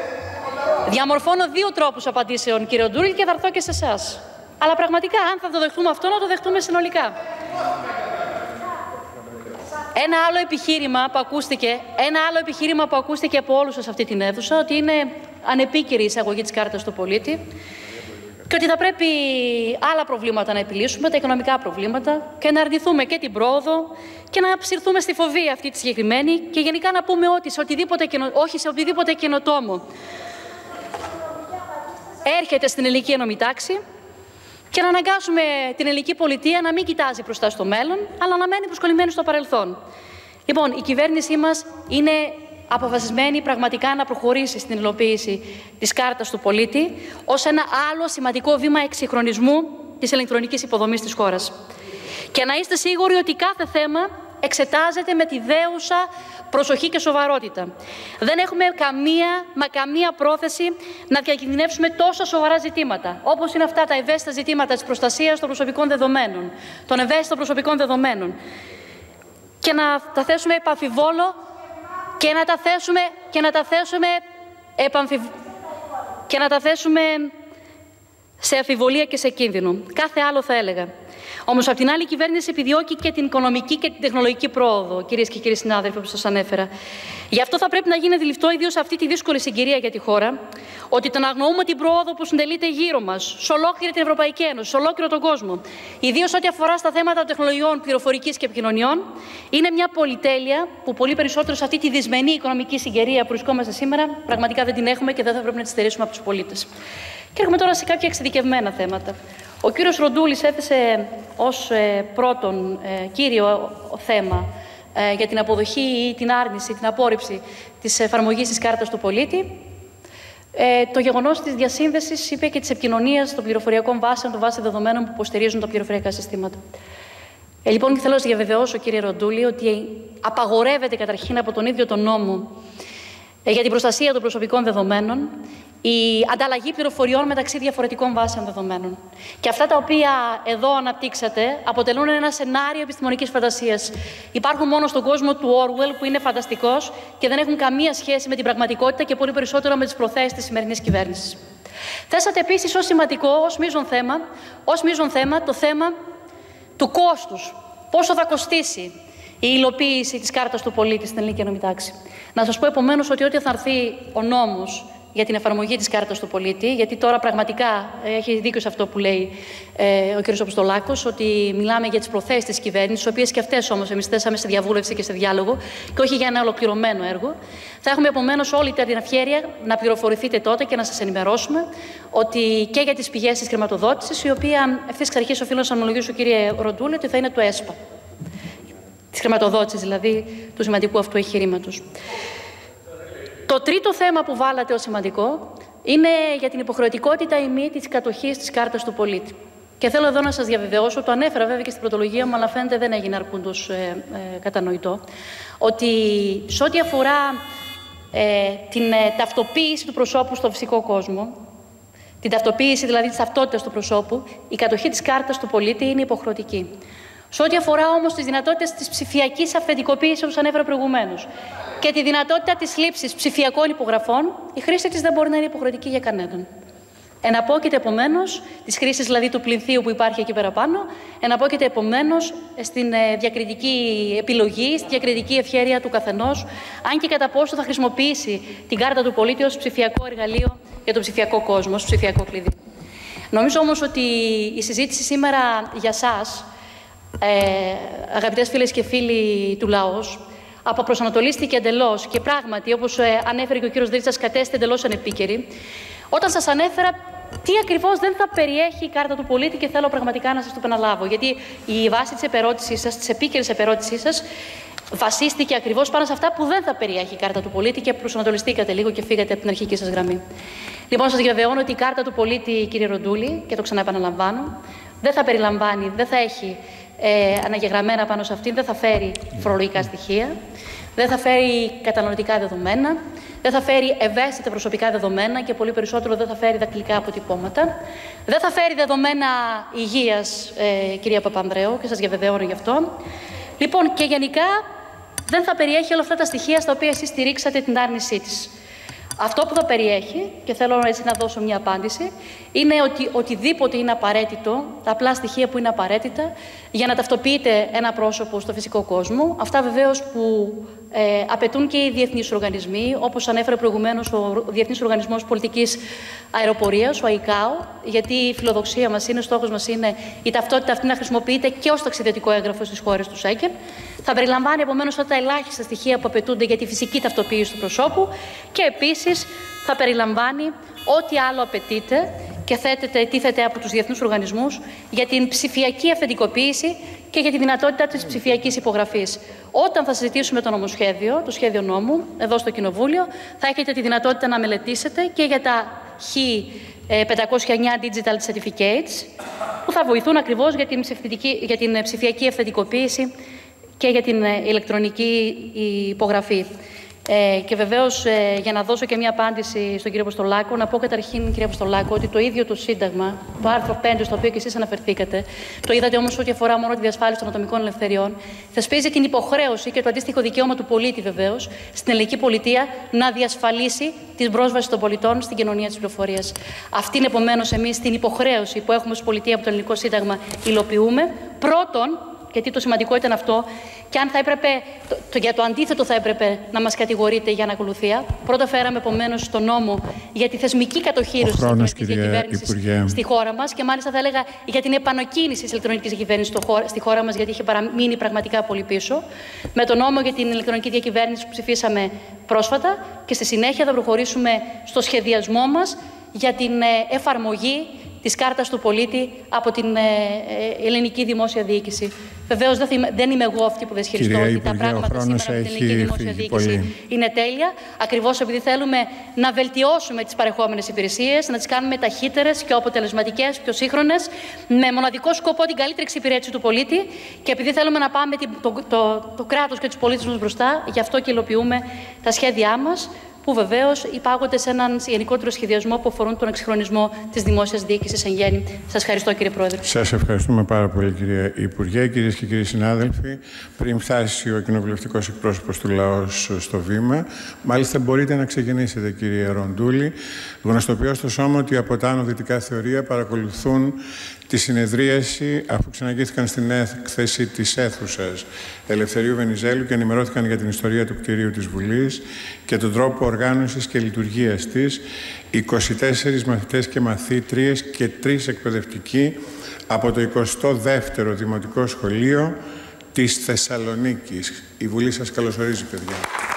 διαμορφώνω δύο τρόπους απαντήσεων, κύριε Ντούρη, και θα έρθω και σε εσάς. Αλλά πραγματικά, αν θα το δεχτούμε αυτό, να το δεχτούμε συνολικά. Ένα άλλο επιχείρημα που ακούστηκε, ένα άλλο επιχείρημα που ακούστηκε από όλους σας σε αυτή την αίθουσα, ότι είναι ανεπίκαιρη η εισαγωγή της κάρτας του πολίτη και ότι θα πρέπει άλλα προβλήματα να επιλύσουμε, τα οικονομικά προβλήματα, και να αρνηθούμε και την πρόοδο και να ψηρθούμε στη φοβία αυτή τη συγκεκριμένη, και γενικά να πούμε ότι σε οτιδήποτε καινο... όχι σε οτιδήποτε καινοτόμο έρχεται στην ελληνική ενόμη τάξη, και να αναγκάσουμε την ελληνική πολιτεία να μην κοιτάζει μπροστά στο μέλλον, αλλά να μένει προσκολλημένη στο παρελθόν. Λοιπόν, η κυβέρνησή μας είναι αποφασισμένη πραγματικά να προχωρήσει στην υλοποίηση της κάρτας του πολίτη ως ένα άλλο σημαντικό βήμα εξυγχρονισμού της ηλεκτρονικής υποδομής της χώρας. Και να είστε σίγουροι ότι κάθε θέμα εξετάζεται με τη δέουσα προσοχή και σοβαρότητα. Δεν έχουμε καμία, μα καμία πρόθεση να διακινδυνεύσουμε τόσα σοβαρά ζητήματα, όπως είναι αυτά τα ευαίσθητα ζητήματα της προστασίας των προσωπικών δεδομένων, των ευαίσθητων προσωπικών δεδομένων, και να τα θέσουμε επ' αμφιβόλο και να τα θέσουμε, και να τα θέσουμε, επαμφιβ... και να τα θέσουμε σε αμφιβολία και σε κίνδυνο. Κάθε άλλο θα έλεγα. Όμως, απ' την άλλη, η κυβέρνηση επιδιώκει και την οικονομική και την τεχνολογική πρόοδο, κυρίες και κύριοι συνάδελφοι, όπως σας ανέφερα. Γι' αυτό θα πρέπει να γίνει αντιληπτό, ιδίως σε αυτή τη δύσκολη συγκυρία για τη χώρα, ότι τον αγνοούμε την πρόοδο που συντελείται γύρω μας, σε ολόκληρη την Ευρωπαϊκή Ένωση, σε ολόκληρο τον κόσμο. Ιδίως ό,τι αφορά στα θέματα των τεχνολογιών πληροφορικής και επικοινωνιών, είναι μια πολυτέλεια που πολύ περισσότερο σε αυτή τη δυσμενή οικονομική συγκυρία που βρισκόμαστε σήμερα, πραγματικά δεν την έχουμε και δεν θα πρέπει να τη στερήσουμε από τους πολίτες. Και έρχομαι τώρα σε κάποια εξειδικευμένα θέματα. Ο κύριος Ροντούλης έθεσε ως ε, πρώτον ε, κύριο θέμα ε, για την αποδοχή ή την άρνηση, την απόρριψη της εφαρμογής της κάρτας του πολίτη, ε, το γεγονός της διασύνδεσης, είπε, και της επικοινωνίας των πληροφοριακών βάσεων, των βάσεων δεδομένων που υποστηρίζουν τα πληροφοριακά συστήματα. Ε, λοιπόν, θέλω να σας διαβεβαιώσω, κύριε Ροντούλη, ότι απαγορεύεται καταρχήν από τον ίδιο τον νόμο ε, για την προστασία των προσωπικών δεδομένων η ανταλλαγή πληροφοριών μεταξύ διαφορετικών βάσεων δεδομένων. Και αυτά τα οποία εδώ αναπτύξατε αποτελούν ένα σενάριο επιστημονικής φαντασίας. Υπάρχουν μόνο στον κόσμο του Orwell, που είναι φανταστικός και δεν έχουν καμία σχέση με την πραγματικότητα και πολύ περισσότερο με τις προθέσεις της σημερινής κυβέρνησης. Θέσατε επίσης ως σημαντικό, ως μείζον θέμα, ως μείζον θέμα το θέμα του κόστους. Πόσο θα κοστίσει η υλοποίηση της κάρτας του πολίτη στην ελληνική ενόμη τάξη. Να σας πω επομένως ότι όταν θα έρθει ο νόμος για την εφαρμογή της κάρτας του πολίτη, γιατί τώρα πραγματικά ε, έχει δίκιο σε αυτό που λέει ε, ο κ. Αποστολάκος, ότι μιλάμε για τις προθέσεις της κυβέρνησης, τις οποίες και αυτές όμως εμείς θέσαμε σε διαβούλευση και σε διάλογο, και όχι για ένα ολοκληρωμένο έργο. Θα έχουμε επομένως όλη την ευκαιρία να πληροφορηθείτε τότε και να σας ενημερώσουμε ότι και για τις πηγές της χρηματοδότησης, η οποία ευθύς εξ αρχής οφείλω να σας ομολογήσω, κύριε Ροντούλη, ότι θα είναι το ΕΣΠΑ. Της χρηματοδότησης δηλαδή του σημαντικού αυτού εγχειρήματος. Το τρίτο θέμα που βάλατε ως σημαντικό είναι για την υποχρεωτικότητα ή μη της κατοχής της κάρτας του πολίτη. Και θέλω εδώ να σας διαβεβαιώσω, το ανέφερα βέβαια και στην πρωτολογία μου, αλλά φαίνεται δεν έγινε αρκούντος ε, ε, κατανοητό, ότι σε ό,τι αφορά ε, την ε, ταυτοποίηση του προσώπου στο φυσικό κόσμο, την ταυτοποίηση δηλαδή της ταυτότητας του προσώπου, η κατοχή της κάρτας του πολίτη είναι υποχρεωτική. Σε ό,τι αφορά όμως τις δυνατότητες της ψηφιακής αυθεντικοποίησης, όπως ανέφερα προηγουμένως, και τη δυνατότητα της λήψης ψηφιακών υπογραφών, η χρήση της δεν μπορεί να είναι υποχρεωτική για κανέναν. Εναπόκειται επομένως, της χρήσης δηλαδή του πληνθείου που υπάρχει εκεί πέρα πάνω, εναπόκειται επομένως στην διακριτική επιλογή, στη διακριτική ευχέρεια του καθενός, αν και κατά πόσο θα χρησιμοποιήσει την κάρτα του πολίτη ως ψηφιακό εργαλείο για τον ψηφιακό κόσμο, ως ψηφιακό κλειδί. Νομίζω όμως ότι η συζήτηση σήμερα για σας, Ε, αγαπητές φίλες και φίλοι του λαός, αποπροσανατολίστηκε εντελώς και πράγματι, όπως ε, ανέφερε και ο κύριος Δρίτσας, κατέστη εντελώς ανεπίκαιρη. Όταν σας ανέφερα τι ακριβώς δεν θα περιέχει η κάρτα του πολίτη, και θέλω πραγματικά να σας το επαναλάβω, γιατί η βάση της επερώτησής σας, της επίκαιρης επερώτησής σας, βασίστηκε ακριβώς πάνω σε αυτά που δεν θα περιέχει η κάρτα του πολίτη και προσανατολιστήκατε λίγο και φύγατε από την αρχική σας γραμμή. Λοιπόν, σας διαβεβαιώνω ότι η κάρτα του πολίτη, κύριε Ροντούλη, και το ξαναεπαναλαμβάνω, δεν θα περιλαμβάνει, δεν θα έχει Ε, αναγεγραμμένα πάνω σε αυτήν, δεν θα φέρει φορολογικά στοιχεία, δεν θα φέρει κατανοητικά δεδομένα, δεν θα φέρει ευαίσθητα προσωπικά δεδομένα και πολύ περισσότερο δεν θα φέρει δακτυλικά αποτυπώματα, δεν θα φέρει δεδομένα υγείας, ε, κυρία Παπανδρέου, και σας διαβεβαιώνω γι' αυτό. Λοιπόν, και γενικά δεν θα περιέχει όλα αυτά τα στοιχεία στα οποία εσείς στηρίξατε την άρνησή της. Αυτό που θα περιέχει, και θέλω έτσι να δώσω μια απάντηση, είναι ότι οτιδήποτε είναι απαραίτητο, τα απλά στοιχεία που είναι απαραίτητα για να ταυτοποιείται ένα πρόσωπο στο φυσικό κόσμο, αυτά βεβαίως που ε, απαιτούν και οι διεθνείς οργανισμοί, όπως ανέφερε προηγουμένως ο Διεθνής Οργανισμός Πολιτικής Αεροπορίας, ο ΑΙΚΑΟ, γιατί η φιλοδοξία μας είναι, στόχος μας είναι η ταυτότητα αυτή να χρησιμοποιείται και ως ταξιδιωτικό έγγραφο στις χώρες του Σέγγεν. Θα περιλαμβάνει επομένως αυτά τα ελάχιστα στοιχεία που απαιτούνται για τη φυσική ταυτοποίηση του προσώπου και επίσης θα περιλαμβάνει ό,τι άλλο απαιτείται και θέτεται, τίθεται από τους διεθνούς οργανισμούς για την ψηφιακή αυθεντικοποίηση και για τη δυνατότητα της ψηφιακής υπογραφής. Όταν θα συζητήσουμε το νομοσχέδιο, το σχέδιο νόμου, εδώ στο Κοινοβούλιο, θα έχετε τη δυνατότητα να μελετήσετε και για τα χ πεντακόσια εννιά Digital Certificates, που θα βοηθούν ακριβώς για την, για την ψηφιακή αυθεντικοποίηση και για την ηλεκτρονική υπογραφή. Ε, και βεβαίως, ε, για να δώσω και μια απάντηση στον κύριο Αποστολάκο, να πω καταρχήν, κύριε Αποστολάκο, ότι το ίδιο το Σύνταγμα, το άρθρο πέντε, στο οποίο και εσείς αναφερθήκατε, το είδατε όμως ό,τι αφορά μόνο τη διασφάλιση των ατομικών ελευθεριών, θεσπίζει την υποχρέωση και το αντίστοιχο δικαίωμα του πολίτη, βεβαίως, στην ελληνική πολιτεία να διασφαλίσει την πρόσβαση των πολιτών στην κοινωνία της πληροφορίας. Αυτή είναι επομένως εμείς την υποχρέωση που έχουμε ως πολιτεία από το ελληνικό Σύνταγμα υλοποιούμε. Πρώτον, γιατί το σημαντικό ήταν αυτό, και αν θα έπρεπε, το, το, για το αντίθετο θα έπρεπε να μας κατηγορείτε για ανακολουθία. Πρώτα φέραμε επομένως στο νόμο για τη θεσμική κατοχήρωση της ηλεκτρονικής διακυβέρνησης στη χώρα μας και μάλιστα θα έλεγα για την επανοκίνηση της ηλεκτρονικής διακυβέρνησης στη χώρα μας, γιατί είχε παραμείνει πραγματικά πολύ πίσω. Με τον νόμο για την ηλεκτρονική διακυβέρνηση που ψηφίσαμε πρόσφατα και στη συνέχεια θα προχωρήσουμε στο σχεδιασμό μας για την εφαρμογή της κάρτας του πολίτη από την ε, ε, ελληνική δημόσια διοίκηση. Βεβαίως δεν, δεν είμαι εγώ αυτή που δεν ισχυριστώ ότι Υπουργέ, τα πράγματα σήμερα από την ελληνική δημόσια διοίκηση πολύ. είναι τέλεια. Ακριβώς επειδή θέλουμε να βελτιώσουμε τις παρεχόμενες υπηρεσίες, να τις κάνουμε ταχύτερες, πιο αποτελεσματικές, πιο σύγχρονες, με μοναδικό σκοπό την καλύτερη εξυπηρέτηση του πολίτη και επειδή θέλουμε να πάμε το, το, το, το κράτος και τους πολίτες μας μπροστά, γι' αυτό και υλοποιούμε τα σχέδιά μας, που βεβαίως υπάγονται σε έναν γενικότερο σχεδιασμό που αφορούν τον εξυγχρονισμό της δημόσιας διοίκησης εν γέννη. Σας ευχαριστώ, κύριε Πρόεδρε. Σας ευχαριστούμε πάρα πολύ, κύριε Υπουργέ. Κυρίες και κύριοι συνάδελφοι, πριν φτάσει ο κοινοβουλευτικός εκπρόσωπος του λαού στο βήμα, μάλιστα μπορείτε να ξεκινήσετε, κύριε Ροντούλη, γνωστοποιώ στο σώμα ότι από τα άνω δυτικά θεωρία παρακολουθούν τη συνεδρίαση, αφού ξαναγήθηκαν στην έκθεση της αίθουσας Ελευθερίου Βενιζέλου και ενημερώθηκαν για την ιστορία του κτηρίου της Βουλής και τον τρόπο οργάνωσης και λειτουργίας της, είκοσι τέσσερις μαθητές και μαθήτριες και τρεις εκπαιδευτικοί από το εικοστό δεύτερο Δημοτικό Σχολείο της Θεσσαλονίκης. Η Βουλή σας καλωσορίζει, παιδιά.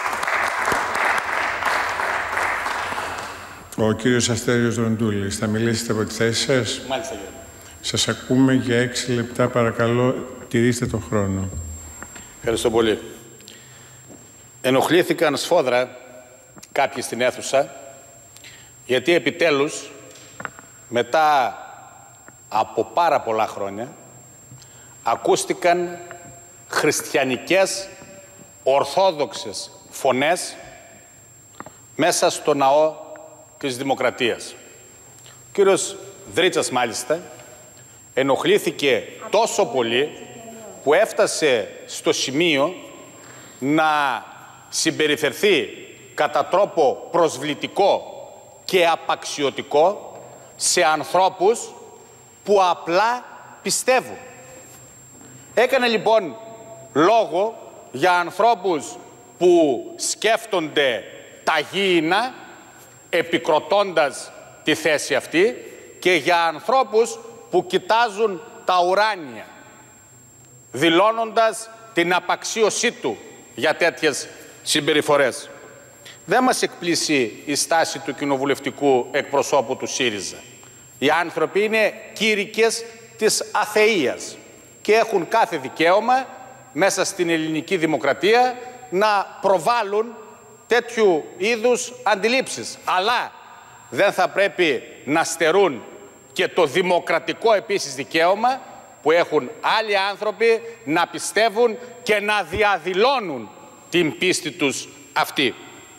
Ο κύριος Αστέριος Ροντούλης, θα μιλήσετε από τη θέση σας. Μάλιστα, κύριε. Σας ακούμε για έξι λεπτά, παρακαλώ, τηρήστε τον χρόνο. Ευχαριστώ πολύ. Ενοχλήθηκαν σφόδρα κάποιοι στην αίθουσα, γιατί επιτέλους, μετά από πάρα πολλά χρόνια, ακούστηκαν χριστιανικές, ορθόδοξες φωνές μέσα στο ναό της Δημοκρατίας. Ο κύριος Δρίτσας, μάλιστα, ενοχλήθηκε τόσο πολύ που έφτασε στο σημείο να συμπεριφερθεί κατά τρόπο προσβλητικό και απαξιωτικό σε ανθρώπους που απλά πιστεύουν. Έκανε λοιπόν λόγο για ανθρώπους που σκέφτονται τα γήινα, επικροτώντας τη θέση αυτή, και για ανθρώπους που κοιτάζουν τα ουράνια, δηλώνοντας την απαξίωσή του για τέτοιες συμπεριφορές. Δεν μας εκπλήσει η στάση του κοινοβουλευτικού εκπροσώπου του ΣΥΡΙΖΑ. Οι άνθρωποι είναι κήρυκες της αθείας και έχουν κάθε δικαίωμα μέσα στην ελληνική δημοκρατία να προβάλλουν τέτοιου είδους αντιλήψεις. Αλλά δεν θα πρέπει να στερούν και το δημοκρατικό επίσης δικαίωμα που έχουν άλλοι άνθρωποι να πιστεύουν και να διαδηλώνουν την πίστη τους αυτή.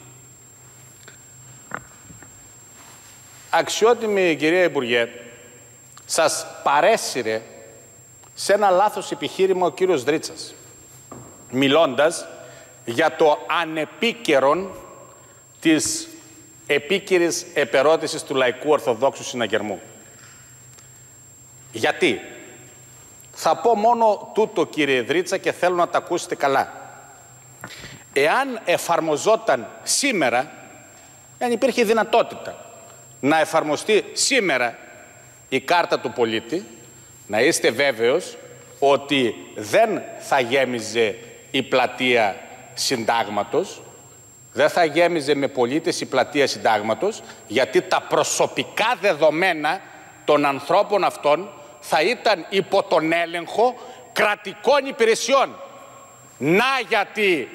Αξιότιμη κυρία Υπουργέ, σας παρέσυρε σε ένα λάθος επιχείρημα ο κύριος Δρίτσας, μιλώντας για το ανεπίκαιρον της επίκαιρης επερώτησης του Λαϊκού Ορθοδόξου Συναγερμού. Γιατί? Θα πω μόνο τούτο, κύριε Δρίτσα, και θέλω να τα ακούσετε καλά. Εάν εφαρμοζόταν σήμερα, αν υπήρχε δυνατότητα να εφαρμοστεί σήμερα η κάρτα του πολίτη, να είστε βέβαιος ότι δεν θα γέμιζε η πλατεία Συντάγματος, δεν θα γέμιζε με πολίτες η πλατεία Συντάγματος, γιατί τα προσωπικά δεδομένα των ανθρώπων αυτών θα ήταν υπό τον έλεγχο κρατικών υπηρεσιών. Να γιατί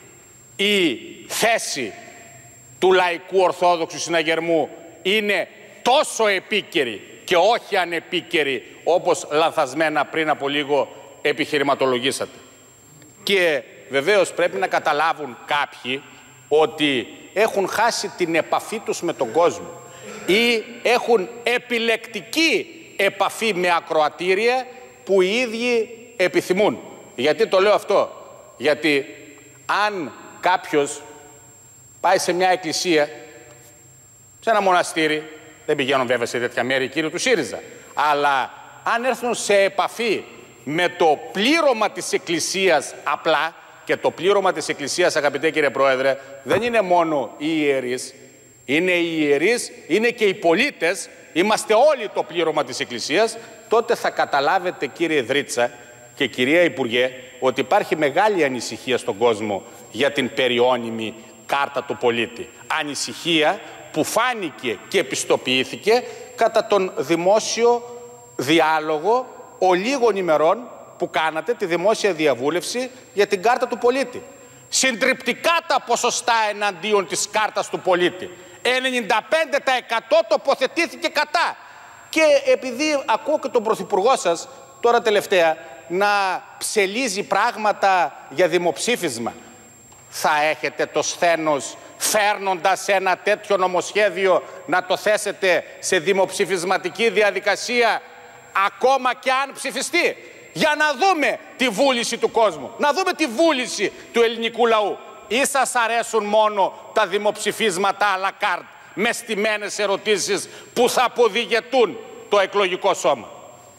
η θέση του Λαϊκού Ορθόδοξου Συναγερμού είναι τόσο επίκαιρη και όχι ανεπίκαιρη όπως λανθασμένα πριν από λίγο επιχειρηματολογήσατε. Και βεβαίως πρέπει να καταλάβουν κάποιοι ότι έχουν χάσει την επαφή τους με τον κόσμο ή έχουν επιλεκτική επαφή με ακροατήρια που οι ίδιοι επιθυμούν. Γιατί το λέω αυτό? Γιατί αν κάποιος πάει σε μια εκκλησία, σε ένα μοναστήρι, δεν πηγαίνουν βέβαια σε τέτοια μέρη οι κύριοι του ΣΥΡΙΖΑ, αλλά αν έρθουν σε επαφή με το πλήρωμα της εκκλησίας απλά, και το πλήρωμα της εκκλησίας, αγαπητέ κύριε Πρόεδρε, δεν είναι μόνο οι ιερείς, είναι οι ιερείς, είναι και οι πολίτες, είμαστε όλοι το πλήρωμα της εκκλησίας, τότε θα καταλάβετε, κύριε Δρίτσα και κυρία Υπουργέ, ότι υπάρχει μεγάλη ανησυχία στον κόσμο για την περιώνυμη κάρτα του πολίτη. Ανησυχία που φάνηκε και επιστοποιήθηκε κατά τον δημόσιο διάλογο ολίγων ημερών που κάνατε, τη δημόσια διαβούλευση για την κάρτα του πολίτη. Συντριπτικά τα ποσοστά εναντίον της κάρτας του πολίτη. ενενήντα πέντε τοις εκατό τοποθετήθηκε κατά. Και επειδή ακούω και τον Πρωθυπουργό σας τώρα τελευταία να ψελίζει πράγματα για δημοψήφισμα, θα έχετε το σθένος, φέρνοντας ένα τέτοιο νομοσχέδιο, να το θέσετε σε δημοψηφισματική διαδικασία, ακόμα και αν ψηφιστεί, για να δούμε τη βούληση του κόσμου, να δούμε τη βούληση του ελληνικού λαού? Ή σας αρέσουν μόνο τα δημοψηφίσματα à la carte, με στημένες ερωτήσεις που θα αποδιγετούν το εκλογικό σώμα?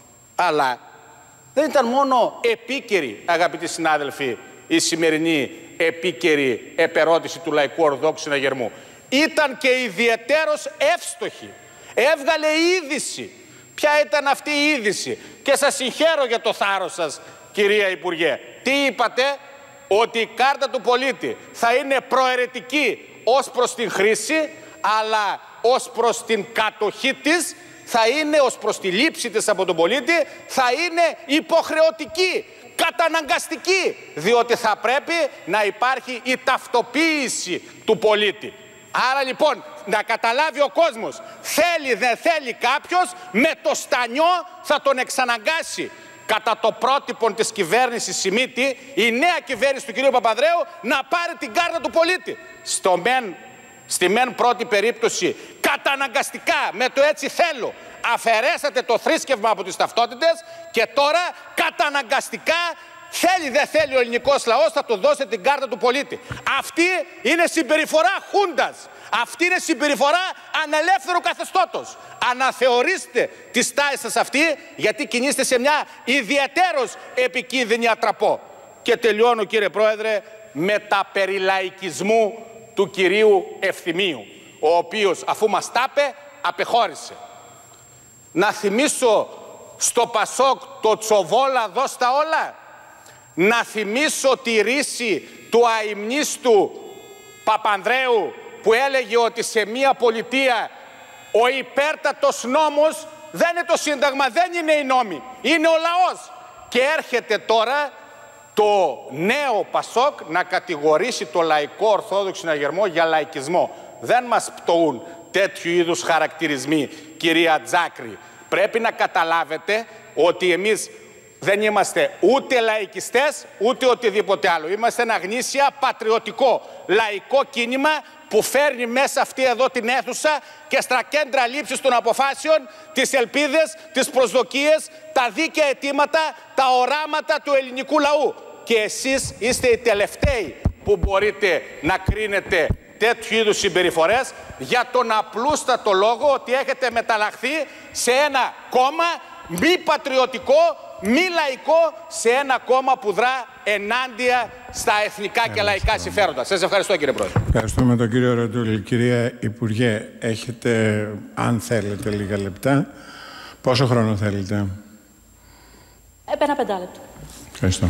Αλλά δεν ήταν μόνο επίκαιρη, αγαπητοί συνάδελφοι, η σημερινή επίκαιρη επερώτηση του Λαϊκού Ορθοδόξου Συναγερμού. Ήταν και ιδιαιτέρως εύστοχη. Έβγαλε είδηση. Ποια ήταν αυτή η είδηση? Και σας συγχαίρω για το θάρρος σας, κυρία Υπουργέ. Τι είπατε? Ότι η κάρτα του πολίτη θα είναι προαιρετική ως προς την χρήση, αλλά ως προς την κατοχή της θα είναι, ως προς τη λήψη της από τον πολίτη, θα είναι υποχρεωτική, καταναγκαστική, διότι θα πρέπει να υπάρχει η ταυτοποίηση του πολίτη. Άρα λοιπόν να καταλάβει ο κόσμος, θέλει δεν θέλει κάποιος, με το στανιό θα τον εξαναγκάσει κατά το πρότυπο της κυβέρνησης Σιμίτη, η νέα κυβέρνηση του κ. Παπανδρέου, να πάρει την κάρτα του πολίτη. Στο μεν, στη μεν πρώτη περίπτωση καταναγκαστικά, με το έτσι θέλω, αφαιρέσατε το θρήσκευμα από τις ταυτότητες και τώρα καταναγκαστικά, θέλει δεν θέλει ο ελληνικός λαός, θα του δώσετε την κάρτα του πολίτη. Αυτή είναι συμπεριφορά χούντας. Αυτή είναι συμπεριφορά ανελεύθερου καθεστώτος. Αναθεωρήστε τη στάση σας αυτή, γιατί κινείστε σε μια ιδιαίτερος επικίνδυνη ατραπό. Και τελειώνω, κύριε Πρόεδρε, με τα περί λαϊκισμού του κυρίου Ευθυμίου, ο οποίος, αφού μας τα είπε, απεχώρησε. Να θυμίσω στο Πασόκ το τσοβόλα δώσ' τα όλα. Να θυμίσω τη ρίση του αημνίστου Παπανδρέου, που έλεγε ότι σε μια πολιτεία ο υπέρτατος νόμος δεν είναι το Σύνταγμα, δεν είναι οι νόμοι, είναι ο λαός. Και έρχεται τώρα το νέο Πασόκ να κατηγορήσει το Λαϊκό Ορθόδοξο Συναγερμό για λαϊκισμό. Δεν μας πτωούν τέτοιου είδους χαρακτηρισμοί, κυρία Τζάκρη. Πρέπει να καταλάβετε ότι εμείς δεν είμαστε ούτε λαϊκιστές, ούτε οτιδήποτε άλλο. Είμαστε ένα γνήσια πατριωτικό λαϊκό κίνημα που φέρνει μέσα αυτή εδώ την αίθουσα και στα κέντρα λήψης των αποφάσεων τις ελπίδες, τις προσδοκίες, τα δίκαια αιτήματα, τα οράματα του ελληνικού λαού. Και εσείς είστε οι τελευταίοι που μπορείτε να κρίνετε τέτοιου είδους συμπεριφορές για τον απλούστατο λόγο ότι έχετε μεταλλαχθεί σε ένα κόμμα μη πατριωτικό, μη λαϊκό, σε ένα κόμμα που δρά ενάντια στα εθνικά και λαϊκά συμφέροντα. Σας ευχαριστώ, κύριε Πρόεδρε. Ευχαριστούμε τον κύριο Ροντούλη. Κυρία Υπουργέ, έχετε, αν θέλετε, λίγα λεπτά. Πόσο χρόνο θέλετε? Ε, ένα πεντάλεπτο. Ευχαριστώ.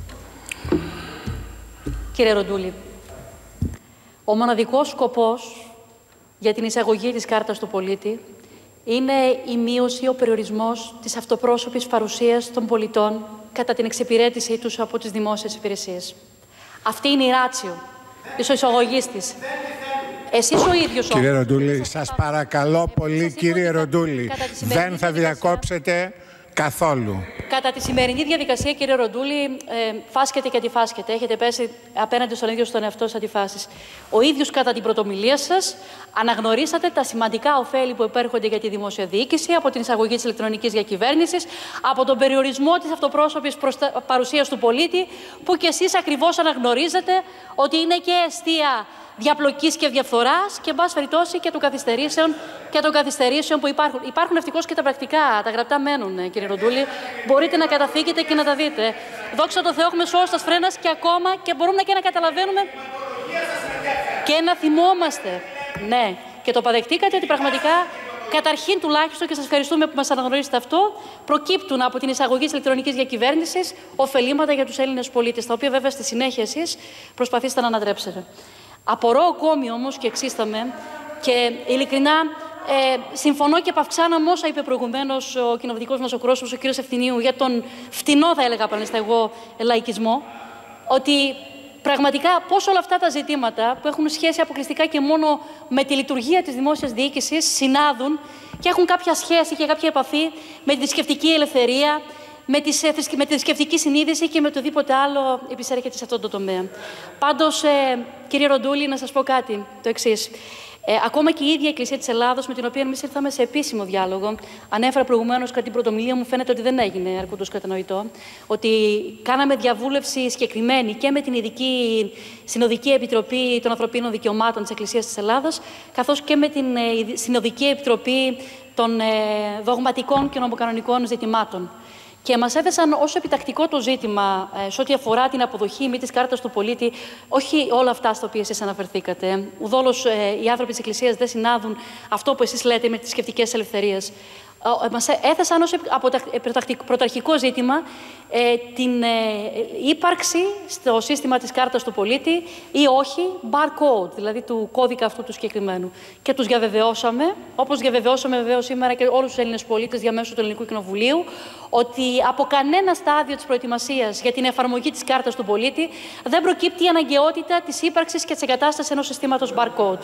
Κύριε Ροντούλη, ο μοναδικός σκοπός για την εισαγωγή της κάρτας του πολίτη είναι η μείωση, ο περιορισμός της αυτοπρόσωπης παρουσίας των πολιτών κατά την εξυπηρέτησή τους από τις δημόσιες υπηρεσίες. Αυτή είναι η ράτσιο της εισαγωγής της. Εσείς ο ίδιος... Κύριε Ροντούλη, σας παρακαλώ πολύ, κύριε Ροντούλη, δεν θα διακόψετε καθόλου. Κατά τη σημερινή διαδικασία, κύριε Ροντούλη, ε, φάσκετε και αντιφάσκετε. Έχετε πέσει απέναντι στον ίδιο στον εαυτό σας αντιφάσεις. Ο ίδιος, κατά την πρωτομιλία σας, αναγνωρίσατε τα σημαντικά ωφέλη που υπέρχονται για τη δημόσια διοίκηση από την εισαγωγή της ηλεκτρονικής διακυβέρνησης, από τον περιορισμό της αυτοπρόσωπης προστα... παρουσίας του πολίτη, που κι εσείς ακριβώς αναγνωρίζετε ότι είναι και αιστεία διαπλοκής και διαφθοράς και, εν πάση περιπτώσει, και των καθυστερήσεων, και των καθυστερήσεων που υπάρχουν. Υπάρχουν ευτυχώς και τα πρακτικά, τα γραπτά μένουν, κύριε Ροντούλη. Μπορείτε να καταθήκετε και να τα δείτε. Δόξα τω Θεώ, έχουμε σώσει τα φρένας και ακόμα και μπορούμε και να καταλαβαίνουμε και να θυμόμαστε. Ναι, και το παραδεχτήκατε ότι πραγματικά, καταρχήν τουλάχιστον, και σας ευχαριστούμε που μας αναγνωρίσετε αυτό, προκύπτουν από την εισαγωγή της ηλεκτρονικής διακυβέρνησης ωφελήματα για τους Έλληνες πολίτες, τα οποία βέβαια στη συνέχεια εσείς προσπαθήσατε να ανατρέψετε. Απορώ ακόμη όμως και εξίσταμαι και ειλικρινά ε, συμφωνώ και παυξάνω όσα είπε προηγουμένως ο κοινοβουλευτικός μας ο πρόσωπος, ο κ. Ευθυμίου, για τον φτηνό, θα έλεγα πανεσταγό, λαϊκισμό, ότι πραγματικά πώς όλα αυτά τα ζητήματα που έχουν σχέση αποκλειστικά και μόνο με τη λειτουργία της δημόσιας διοίκησης συνάδουν και έχουν κάποια σχέση και κάποια επαφή με τη θρησκευτική ελευθερία, με τη, με τη θρησκευτική συνείδηση και με οτιδήποτε άλλο επισέρχεται σε αυτό το τομέα. Πάντως, ε, κύριε Ροντούλη, να σας πω κάτι, το εξής. Ε, ακόμα και η ίδια η Εκκλησία της Ελλάδος, με την οποία εμείς ήρθαμε σε επίσημο διάλογο, ανέφερα προηγουμένως κατά την πρωτομιλία μου, φαίνεται ότι δεν έγινε αρκετός κατανοητό, ότι κάναμε διαβούλευση συγκεκριμένη και με την Ειδική Συνοδική Επιτροπή των Ανθρωπίνων Δικαιωμάτων της Εκκλησίας της Ελλάδος, καθώς και με την ε, Συνοδική Επιτροπή των ε, Δογματικών και Νομοκανονικών Ζητημάτων. Και μας έθεσαν ως επιτακτικό το ζήτημα ε, σε ό,τι αφορά την αποδοχή μη της κάρτας του πολίτη, όχι όλα αυτά στα οποία εσείς αναφερθήκατε. Ουδόλως ε, οι άνθρωποι της Εκκλησίας δεν συνάδουν αυτό που εσείς λέτε με τις θρησκευτικές ελευθερίες. Ε, μας έθεσαν ως πρωταρχικό ζήτημα ε, την ε, ύπαρξη στο σύστημα της κάρτας του πολίτη ή όχι barcode, δηλαδή του κώδικα αυτού του συγκεκριμένου. Και τους διαβεβαιώσαμε, όπως διαβεβαιώσαμε βεβαίως σήμερα και όλους τους Έλληνες πολίτες διαμέσου του Ελληνικού Κοινοβουλίου, ότι από κανένα στάδιο της προετοιμασίας για την εφαρμογή της κάρτας του πολίτη δεν προκύπτει η αναγκαιότητα της ύπαρξης και της εγκατάστασης ενός συστήματος barcode.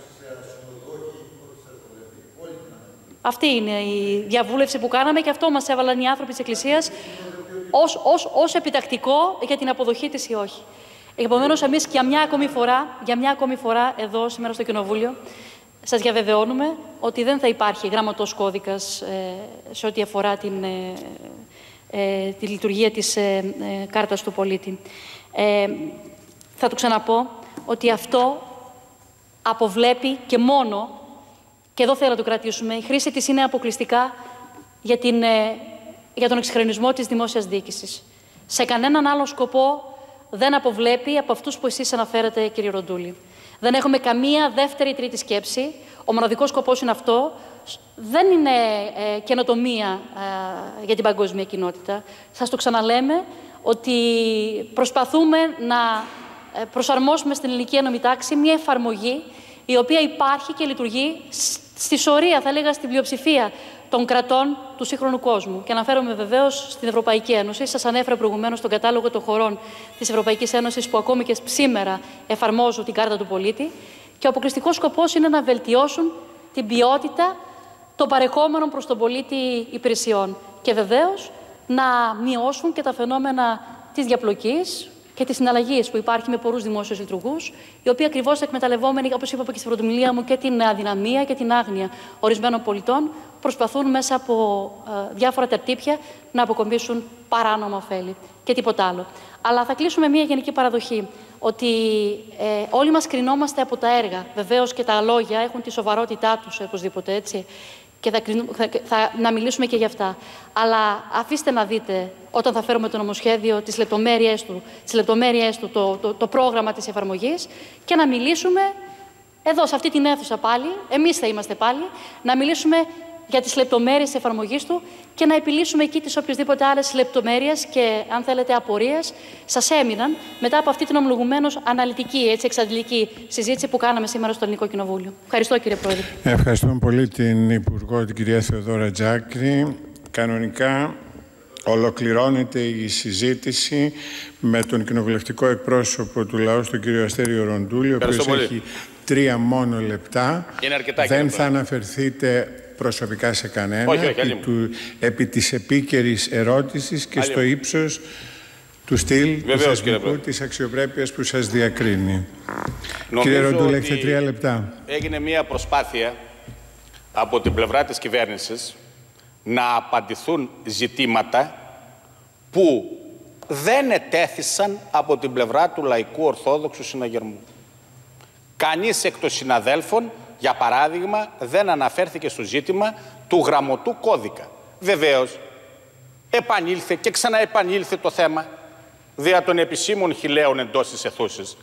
Αυτή είναι η διαβούλευση που κάναμε και αυτό μας έβαλαν οι άνθρωποι της Εκκλησίας ως, ως, ως επιτακτικό για την αποδοχή της ή όχι. Επομένως, εμείς για μια ακόμη φορά, για μια ακόμη φορά εδώ σήμερα στο Κοινοβούλιο, σας διαβεβαιώνουμε ότι δεν θα υπάρχει γραμματός κώδικας ε, σε ό,τι αφορά την, ε, ε, τη λειτουργία της ε, ε, κάρτας του πολίτη. Ε, θα το ξαναπώ ότι αυτό αποβλέπει και μόνο, και εδώ θέλω να το κρατήσουμε, η χρήση της είναι αποκλειστικά για, την, ε, για τον εξυγχρονισμό της δημόσιας διοίκησης. Σε κανέναν άλλο σκοπό δεν αποβλέπει από αυτούς που εσείς αναφέρατε, κύριε Ροντούλη. Δεν έχουμε καμία δεύτερη ή τρίτη σκέψη. Ο μοναδικός σκοπός είναι αυτό. Δεν είναι ε, καινοτομία ε, για την παγκόσμια κοινότητα. Σας το ξαναλέμε ότι προσπαθούμε να προσαρμόσουμε στην ελληνική ένωμη τάξη μια εφαρμογή η οποία υπάρχει και λειτουργεί στη σωρία, θα έλεγα, στην πλειοψηφία των κρατών του σύγχρονου κόσμου. Και αναφέρομαι βεβαίως στην Ευρωπαϊκή Ένωση. Σας ανέφερα προηγουμένως τον κατάλογο των χωρών της Ευρωπαϊκής Ένωσης που ακόμη και σήμερα εφαρμόζουν την κάρτα του πολίτη. Και ο αποκλειστικός σκοπός είναι να βελτιώσουν την ποιότητα των παρεχόμενων προς τον πολίτη υπηρεσιών. Και βεβαίως να μειώσουν και τα φαινόμενα της διαπλοκής και τη συναλλαγή που υπάρχει με πολλούς δημόσιους λειτουργούς, οι οποίοι ακριβώς εκμεταλλευόμενοι, όπως είπα και στην πρωτομιλία μου, και την αδυναμία και την άγνοια ορισμένων πολιτών, προσπαθούν μέσα από ε, διάφορα τερτύπια να αποκομίσουν παράνομα ωφέλη και τίποτα άλλο. Αλλά θα κλείσουμε μια γενική παραδοχή, ότι ε, όλοι μας κρινόμαστε από τα έργα. Βεβαίως και τα λόγια έχουν τη σοβαρότητά τους, οπωσδήποτε, έτσι. Και θα, θα, θα να μιλήσουμε και για αυτά. Αλλά αφήστε να δείτε, όταν θα φέρουμε το νομοσχέδιο, τις λεπτομέρειες του, τις λεπτομέρειες του το, το, το πρόγραμμα της εφαρμογής και να μιλήσουμε εδώ, σε αυτή την αίθουσα πάλι, εμείς θα είμαστε πάλι, να μιλήσουμε για τις λεπτομέρειες της εφαρμογής του και να επιλύσουμε εκεί τις οποιασδήποτε άλλες λεπτομέρειες και, αν θέλετε, απορίες σας έμειναν μετά από αυτή την ομολογουμένως αναλυτική, έτσι, εξαντλητική συζήτηση που κάναμε σήμερα στο Ελληνικό Κοινοβούλιο. Ευχαριστώ, κύριε Πρόεδρε. Ευχαριστούμε πολύ την Υπουργό, την κυρία Θεοδόρα Τζάκρη. Κανονικά ολοκληρώνεται η συζήτηση με τον κοινοβουλευτικό εκπρόσωπο του λαού, τον κύριο Αστέριο Ροντούλη, ο οποίος έχει τρία μόνο λεπτά. Είναι αρκετά, δεν θα αναφερθείτε προσωπικά σε κανένα, όχι, όχι, επί, του, επί της επίκαιρης ερώτησης και στο ύψος του στυλ του θεσμικού, της αξιοπρέπειας που σας διακρίνει. Νομίζω κύριε Ροντούλη, έχετε τρία λεπτά. Έγινε μια προσπάθεια από την πλευρά της κυβέρνησης να απαντηθούν ζητήματα που δεν ετέθησαν από την πλευρά του Λαϊκού Ορθόδοξου Συναγερμού. Κανείς εκ των συναδέλφων, για παράδειγμα, δεν αναφέρθηκε στο ζήτημα του γραμμωτού κώδικα. Βεβαίως, επανήλθε και ξαναεπανήλθε το θέμα δια των επισήμων χιλέων εντός της αιθούσης.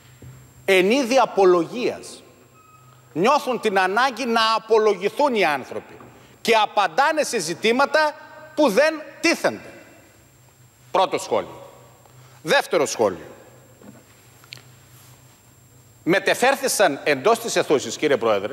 Εν είδη απολογίας. Νιώθουν την ανάγκη να απολογηθούν οι άνθρωποι και απαντάνε σε ζητήματα που δεν τίθενται. Πρώτο σχόλιο. Δεύτερο σχόλιο. Μετεφέρθησαν εντός της αιθούσης, κύριε Πρόεδρε,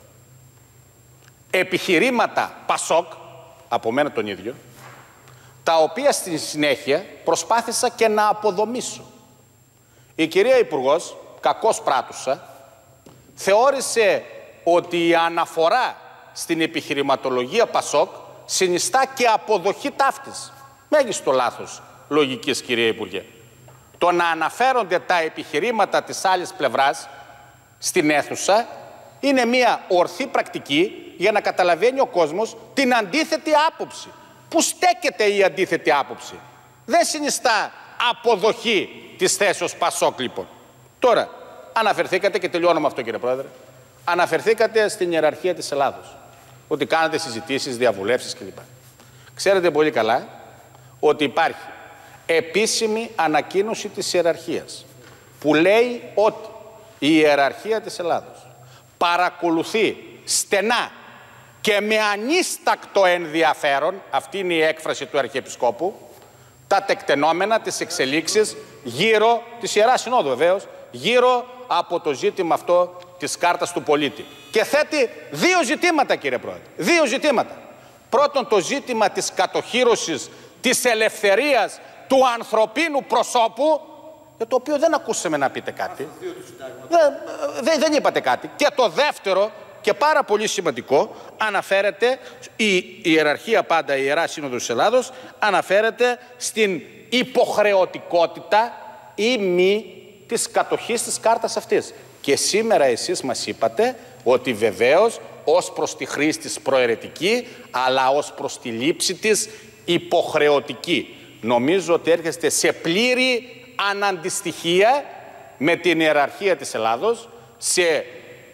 επιχειρήματα Πασόκ, από μένα τον ίδιο, τα οποία στη συνέχεια προσπάθησα και να αποδομήσω. Η κυρία Υπουργός, κακώς πράτουσα, θεώρησε ότι η αναφορά στην επιχειρηματολογία Πασόκ συνιστά και αποδοχή ταύτης. Μέγιστο λάθος λογικής, κυρία Υπουργέ. Το να αναφέρονται τα επιχειρήματα της άλλης πλευράς στην αίθουσα Είναι μια ορθή πρακτική για να καταλαβαίνει ο κόσμος την αντίθετη άποψη. Πού στέκεται η αντίθετη άποψη? Δεν συνιστά αποδοχή της θέσεως Πασόκ, λοιπόν. Τώρα, αναφερθήκατε, και τελειώνω με αυτό, κύριε Πρόεδρε, αναφερθήκατε στην ιεραρχία της Ελλάδος. Ότι κάνετε συζητήσεις, διαβουλεύσεις κλπ. Ξέρετε πολύ καλά ότι υπάρχει επίσημη ανακοίνωση της ιεραρχίας που λέει ότι η ιεραρχία της Ελλάδος παρακολουθεί στενά και με ανίστακτο ενδιαφέρον, αυτή είναι η έκφραση του Αρχιεπισκόπου, τα τεκτενόμενα, τις εξελίξεις γύρω της Ιεράς Συνόδου, βεβαίως, γύρω από το ζήτημα αυτό της κάρτας του πολίτη. Και θέτει δύο ζητήματα, κύριε Πρόεδρε. Δύο ζητήματα. Πρώτον, το ζήτημα της κατοχύρωσης της ελευθερίας του ανθρωπίνου προσώπου, για το οποίο δεν ακούσαμε να πείτε κάτι. Δεν, δεν, δεν είπατε κάτι. Και το δεύτερο, και πάρα πολύ σημαντικό, αναφέρεται, η ιεραρχία πάντα, η Ιερά Σύνοδος της Ελλάδος, αναφέρεται στην υποχρεωτικότητα ή μη της κατοχής της κάρτας αυτής. Και σήμερα εσείς μας είπατε ότι βεβαίως ως προς τη χρήση της προαιρετική, αλλά ως προς τη λήψη της υποχρεωτική. Νομίζω ότι έρχεστε σε πλήρη αναντιστοιχεία με την ιεραρχία της Ελλάδος, σε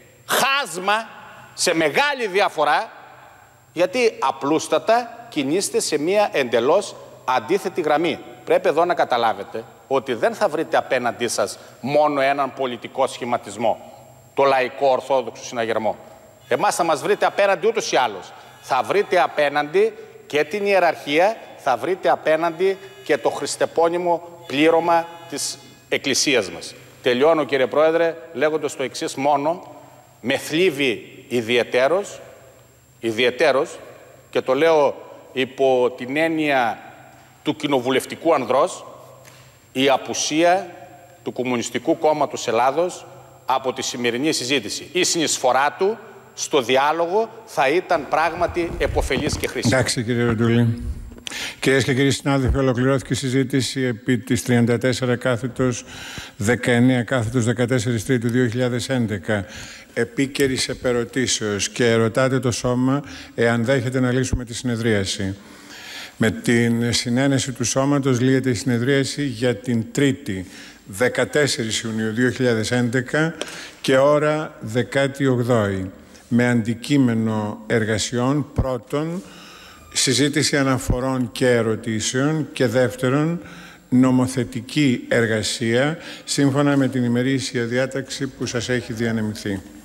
χάσμα, σε μεγάλη διαφορά, γιατί απλούστατα κινείστε σε μια εντελώς αντίθετη γραμμή. Πρέπει εδώ να καταλάβετε ότι δεν θα βρείτε απέναντί σας μόνο έναν πολιτικό σχηματισμό, το λαϊκό ορθόδοξο συναγερμό. Εμάς θα μας βρείτε απέναντι ούτως ή άλλως. Θα βρείτε απέναντι και την ιεραρχία, θα βρείτε απέναντι και το χριστεπώνυμο πλήρωμα της Εκκλησίας μας. Τελειώνω, κύριε Πρόεδρε, λέγοντας το εξής μόνο: με θλίβει ιδιαιτέρως, ιδιαιτέρως, και το λέω υπό την έννοια του κοινοβουλευτικού ανδρός, η απουσία του Κομμουνιστικού Κόμματος Ελλάδος από τη σημερινή συζήτηση. Η συνεισφορά του στο διάλογο θα ήταν πράγματι επωφελής και χρήσιμη. Εντάξει, κύριε Ροντούλη. Κυρίες και κύριοι συνάδελφοι, ολοκληρώθηκε η συζήτηση επί της τριάντα τέσσερα κάθετος δεκαεννέα κάθετος δεκατέσσερα Τρίτου δύο χιλιάδες έντεκα επίκαιρης επερωτήσεως, και ρωτάτε το Σώμα εάν δέχεται να λύσουμε τη συνεδρίαση. Με την συνένεση του Σώματος λύεται η συνεδρίαση για την Τρίτη δεκατέσσερις Ιουνίου δύο χιλιάδες έντεκα και ώρα δεκάτη όγδοη, με αντικείμενο εργασιών πρώτον συζήτηση αναφορών και ερωτήσεων και δεύτερον νομοθετική εργασία σύμφωνα με την ημερήσια διάταξη που σας έχει διανεμηθεί.